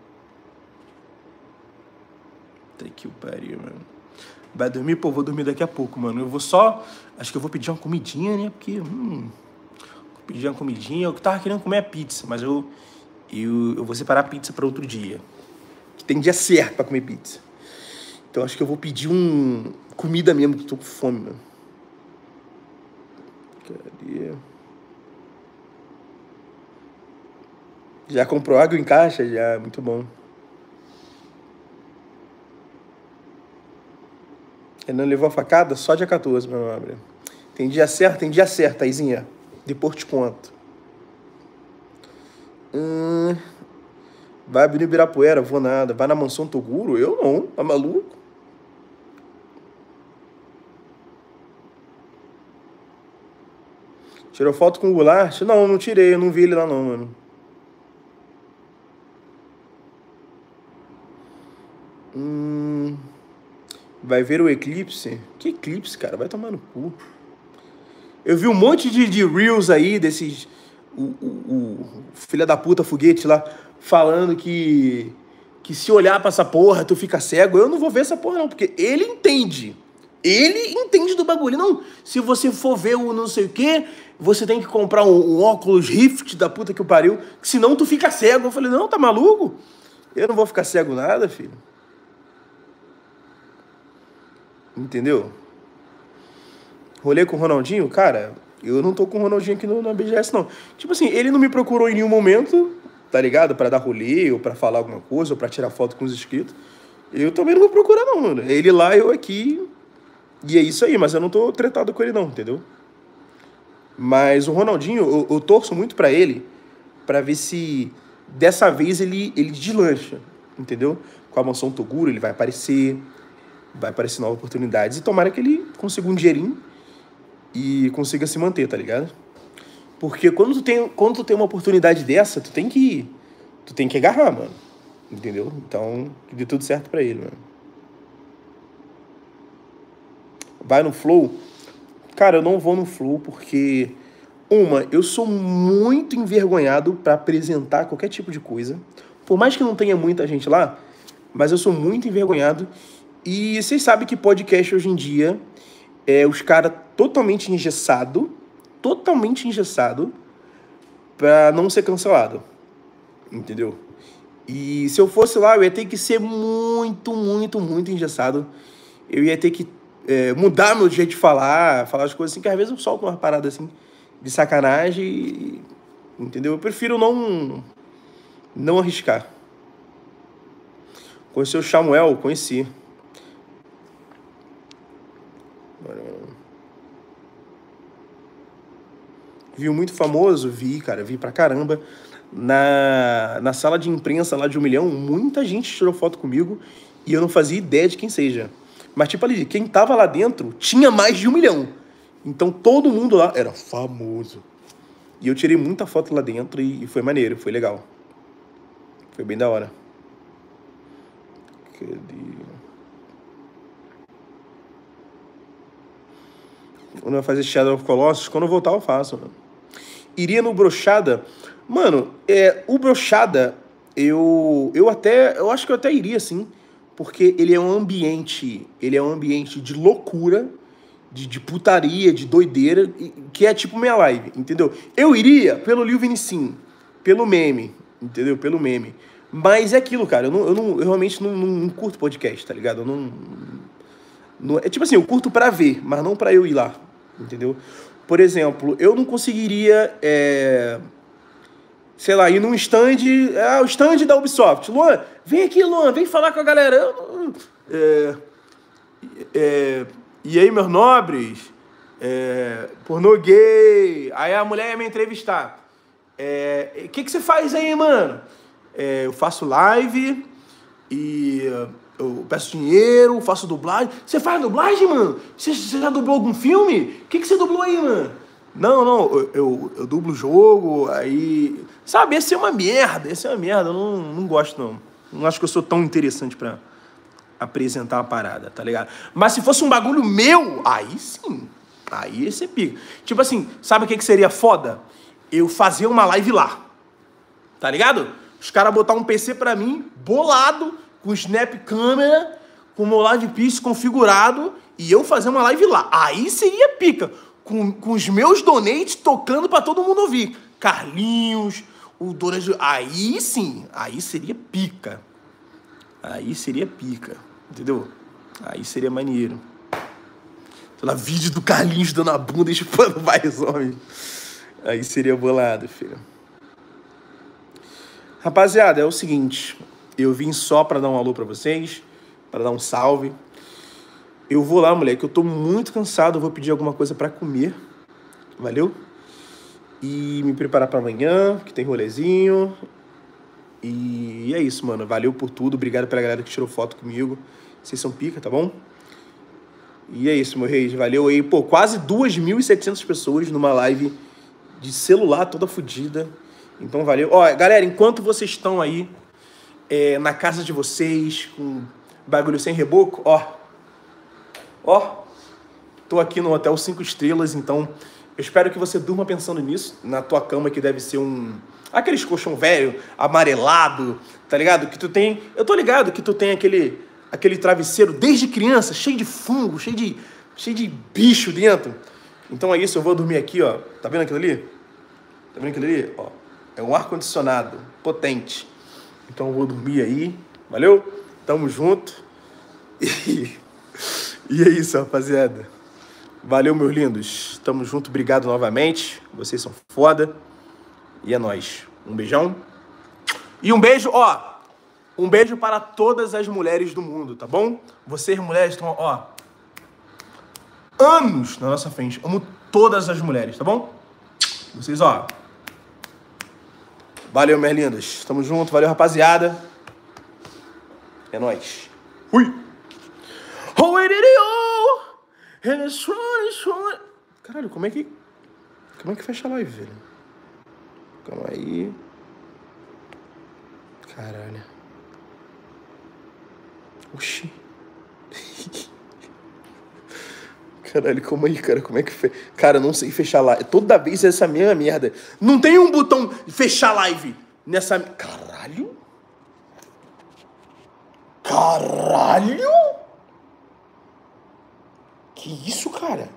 Até que o pariu, mano. Vai dormir? Pô, vou dormir daqui a pouco, mano. Eu vou só... Acho que eu vou pedir uma comidinha, né? Porque... Hum, vou pedir uma comidinha. Eu tava querendo comer a pizza, mas eu... Eu, eu vou separar a pizza pra outro dia. Que tem dia certo pra comer pizza. Então acho que eu vou pedir um... Comida mesmo, que eu tô com fome, mano. Cadê? Já comprou água em caixa? Já, muito bom. Ele não levou a facada? Só dia quatorze, meu nobre. Tem dia certo? Tem dia certo, Taizinha. Depois te conto. Hum, vai abrir Ibirapuera? Vou nada. Vai na Mansão Toguro? Eu não. Tá maluco? Tirou foto com o Goulart? Não, não tirei. Eu não vi ele lá não, mano. Hum, vai ver o eclipse? Que eclipse, cara? Vai tomar no cu. Eu vi um monte de, de reels aí, desses... O, o, o filho da puta foguete lá, falando que... Que se olhar pra essa porra, tu fica cego. Eu não vou ver essa porra não, porque ele entende. Ele entende do bagulho. Não, se você for ver o não sei o quê, você tem que comprar um, um óculos Rift da puta que o pariu, senão tu fica cego. Eu falei, não, tá maluco? Eu não vou ficar cego nada, filho. Entendeu? Rolê com o Ronaldinho? Cara, eu não tô com o Ronaldinho aqui no, na B G S, não. Tipo assim, ele não me procurou em nenhum momento, tá ligado? Pra dar rolê, ou pra falar alguma coisa, ou pra tirar foto com os inscritos. Eu também não vou procurar, não, mano. Ele lá, eu aqui. E é isso aí, mas eu não tô tretado com ele, não, entendeu? Mas o Ronaldinho, eu, eu torço muito pra ele, pra ver se dessa vez ele, ele deslancha, entendeu? Com a Mansão Toguro, ele vai aparecer... Vai aparecer novas oportunidades. E tomara que ele consiga um dinheirinho e consiga se manter, tá ligado? Porque quando tu tem, quando tu tem uma oportunidade dessa, tu tem que... Tu tem que agarrar, mano. Entendeu? Então, que dê tudo certo pra ele, mano. Vai no Flow? Cara, eu não vou no Flow porque... Uma, eu sou muito envergonhado pra apresentar qualquer tipo de coisa. Por mais que não tenha muita gente lá, mas eu sou muito envergonhado. E vocês sabem que podcast hoje em dia é os caras totalmente engessado, totalmente engessado pra não ser cancelado, entendeu? E se eu fosse lá, eu ia ter que ser muito, muito, muito engessado. Eu ia ter que é, mudar meu jeito de falar, falar as coisas assim, que às vezes eu solto uma parada assim de sacanagem, entendeu? Eu prefiro não, não arriscar. Conheci o Samuel? Conheci. Viu muito famoso? Vi, cara, vi pra caramba. Na, na sala de imprensa lá de um milhão, muita gente tirou foto comigo e eu não fazia ideia de quem seja. Mas, tipo ali, quem tava lá dentro tinha mais de um milhão. Então, todo mundo lá era famoso. E eu tirei muita foto lá dentro e, e foi maneiro, foi legal. Foi bem da hora. Cadê? Quando eu fazer Shadow of Colossus, quando eu voltar eu faço, mano. Iria no Brochada? Mano, é, o Brochada, eu, eu até, eu acho que eu até iria, sim. Porque ele é um ambiente, ele é um ambiente de loucura, de, de putaria, de doideira, que é tipo minha live, entendeu? Eu iria pelo Lil Vinicim, pelo meme, entendeu? Pelo meme. Mas é aquilo, cara, eu, não, eu, não, eu realmente não, não, não curto podcast, tá ligado? Eu não, não... É tipo assim, eu curto pra ver, mas não pra eu ir lá, entendeu? Por exemplo, eu não conseguiria, é, sei lá, ir num stand, ah, o stand da Ubisoft. Luan, vem aqui, Luan, vem falar com a galera. Eu, é, é, e aí, meus nobres, é, pornô gay. Aí a mulher ia me entrevistar. O é, que, que você faz aí, mano? É, eu faço live e eu peço dinheiro, faço dublagem. Você faz dublagem, mano? Você, você já dublou algum filme? O que, que você dublou aí, mano? Não, não, eu, eu, eu dublo jogo, aí... Sabe, esse é uma merda, esse é uma merda, eu não, não gosto, não. Não acho que eu sou tão interessante pra, apresentar a parada, tá ligado? Mas se fosse um bagulho meu, aí sim. Aí ia ser pica. Tipo assim, sabe o que, que seria foda? Eu fazer uma live lá. Tá ligado? Os caras botar um P C pra mim, bolado, com snap câmera, com o meu live piece configurado, e eu fazer uma live lá. Aí seria pica. Com, com os meus donates tocando pra todo mundo ouvir. Carlinhos, o Dona... Aí sim, aí seria pica. Aí seria pica, entendeu? Aí seria maneiro. Sei lá, vídeo do Carlinhos dando a bunda e chupando vários homens. Aí seria bolado, filho. Rapaziada, é o seguinte. Eu vim só pra dar um alô pra vocês, pra dar um salve. Eu vou lá, moleque, eu tô muito cansado. Eu vou pedir alguma coisa pra comer. Valeu? E me preparar pra amanhã, que tem rolezinho. E é isso, mano. Valeu por tudo. Obrigado pela galera que tirou foto comigo. Vocês são pica, tá bom? E é isso, meu rei. Valeu aí. Pô, quase duas mil e setecentas pessoas numa live de celular toda fodida. Então, valeu. Ó, galera, enquanto vocês estão aí é, na casa de vocês, com bagulho sem reboco, ó. Ó. Tô aqui no Hotel cinco estrelas, então eu espero que você durma pensando nisso. Na tua cama, que deve ser um... aqueles colchão velho, amarelado, tá ligado? Que tu tem... Eu tô ligado que tu tem aquele... aquele travesseiro desde criança, cheio de fungo, cheio de, cheio de bicho dentro. Então é isso, eu vou dormir aqui, ó. Tá vendo aquilo ali? Tá vendo aquilo ali? Ó, é um ar-condicionado potente. Então eu vou dormir aí, valeu? Tamo junto. E, e é isso, rapaziada. Valeu, meus lindos. Tamo junto, obrigado novamente. Vocês são foda. E é nóis. Um beijão. E um beijo, ó. Um beijo para todas as mulheres do mundo, tá bom? Vocês, mulheres, estão, ó, anos na nossa frente. Amo todas as mulheres, tá bom? Vocês, ó. Valeu, minhas lindas. Tamo junto. Valeu, rapaziada. É nóis. Fui. Caralho, como é que... Como é que fecha a live, velho? Calma aí. Caralho. Oxi. Caralho, como aí, cara? Como é que... Fe... Cara, eu não sei fechar live. Toda vez é essa mesma merda. Não tem um botão fechar live nessa... Caralho? Caralho? Que isso, cara?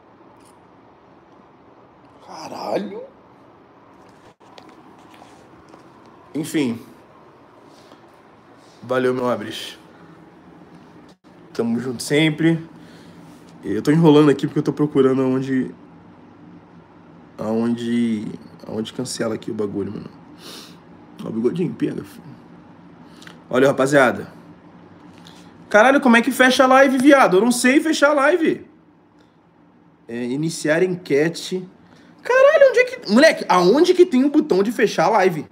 Caralho? Enfim. Valeu, meu abris. Tamo junto sempre. Eu tô enrolando aqui porque eu tô procurando aonde... Aonde... Aonde cancela aqui o bagulho, mano. Ó, o bigodinho, pega, filho. Olha, rapaziada. Caralho, como é que fecha a live, viado? Eu não sei fechar a live. É, iniciar enquete. Caralho, onde é que... Moleque, aonde que tem o botão de fechar a live?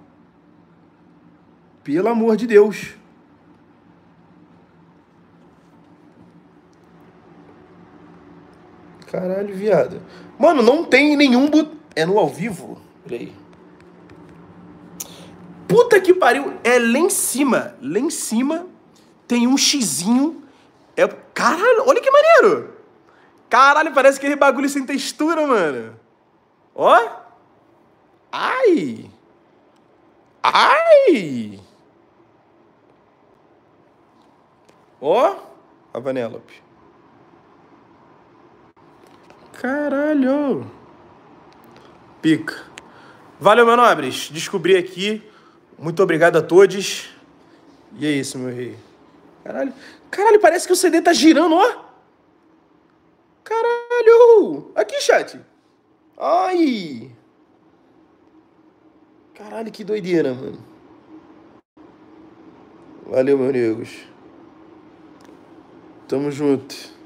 Pelo amor de Deus. Caralho, viado. Mano, não tem nenhum botão... É no ao vivo? Peraí. Puta que pariu. É lá em cima. Lá em cima tem um xizinho. É... Caralho, olha que maneiro. Caralho, parece aquele bagulho sem textura, mano. Ó. Ai. Ai. Ó. A Vanellope. Caralho. Pica. Valeu, meu nobres. Descobri aqui. Muito obrigado a todos. E é isso, meu rei. Caralho. Caralho, parece que o C D tá girando, ó. Caralho. Aqui, chat. Ai. Caralho, que doideira, mano. Valeu, meus negros. Tamo junto.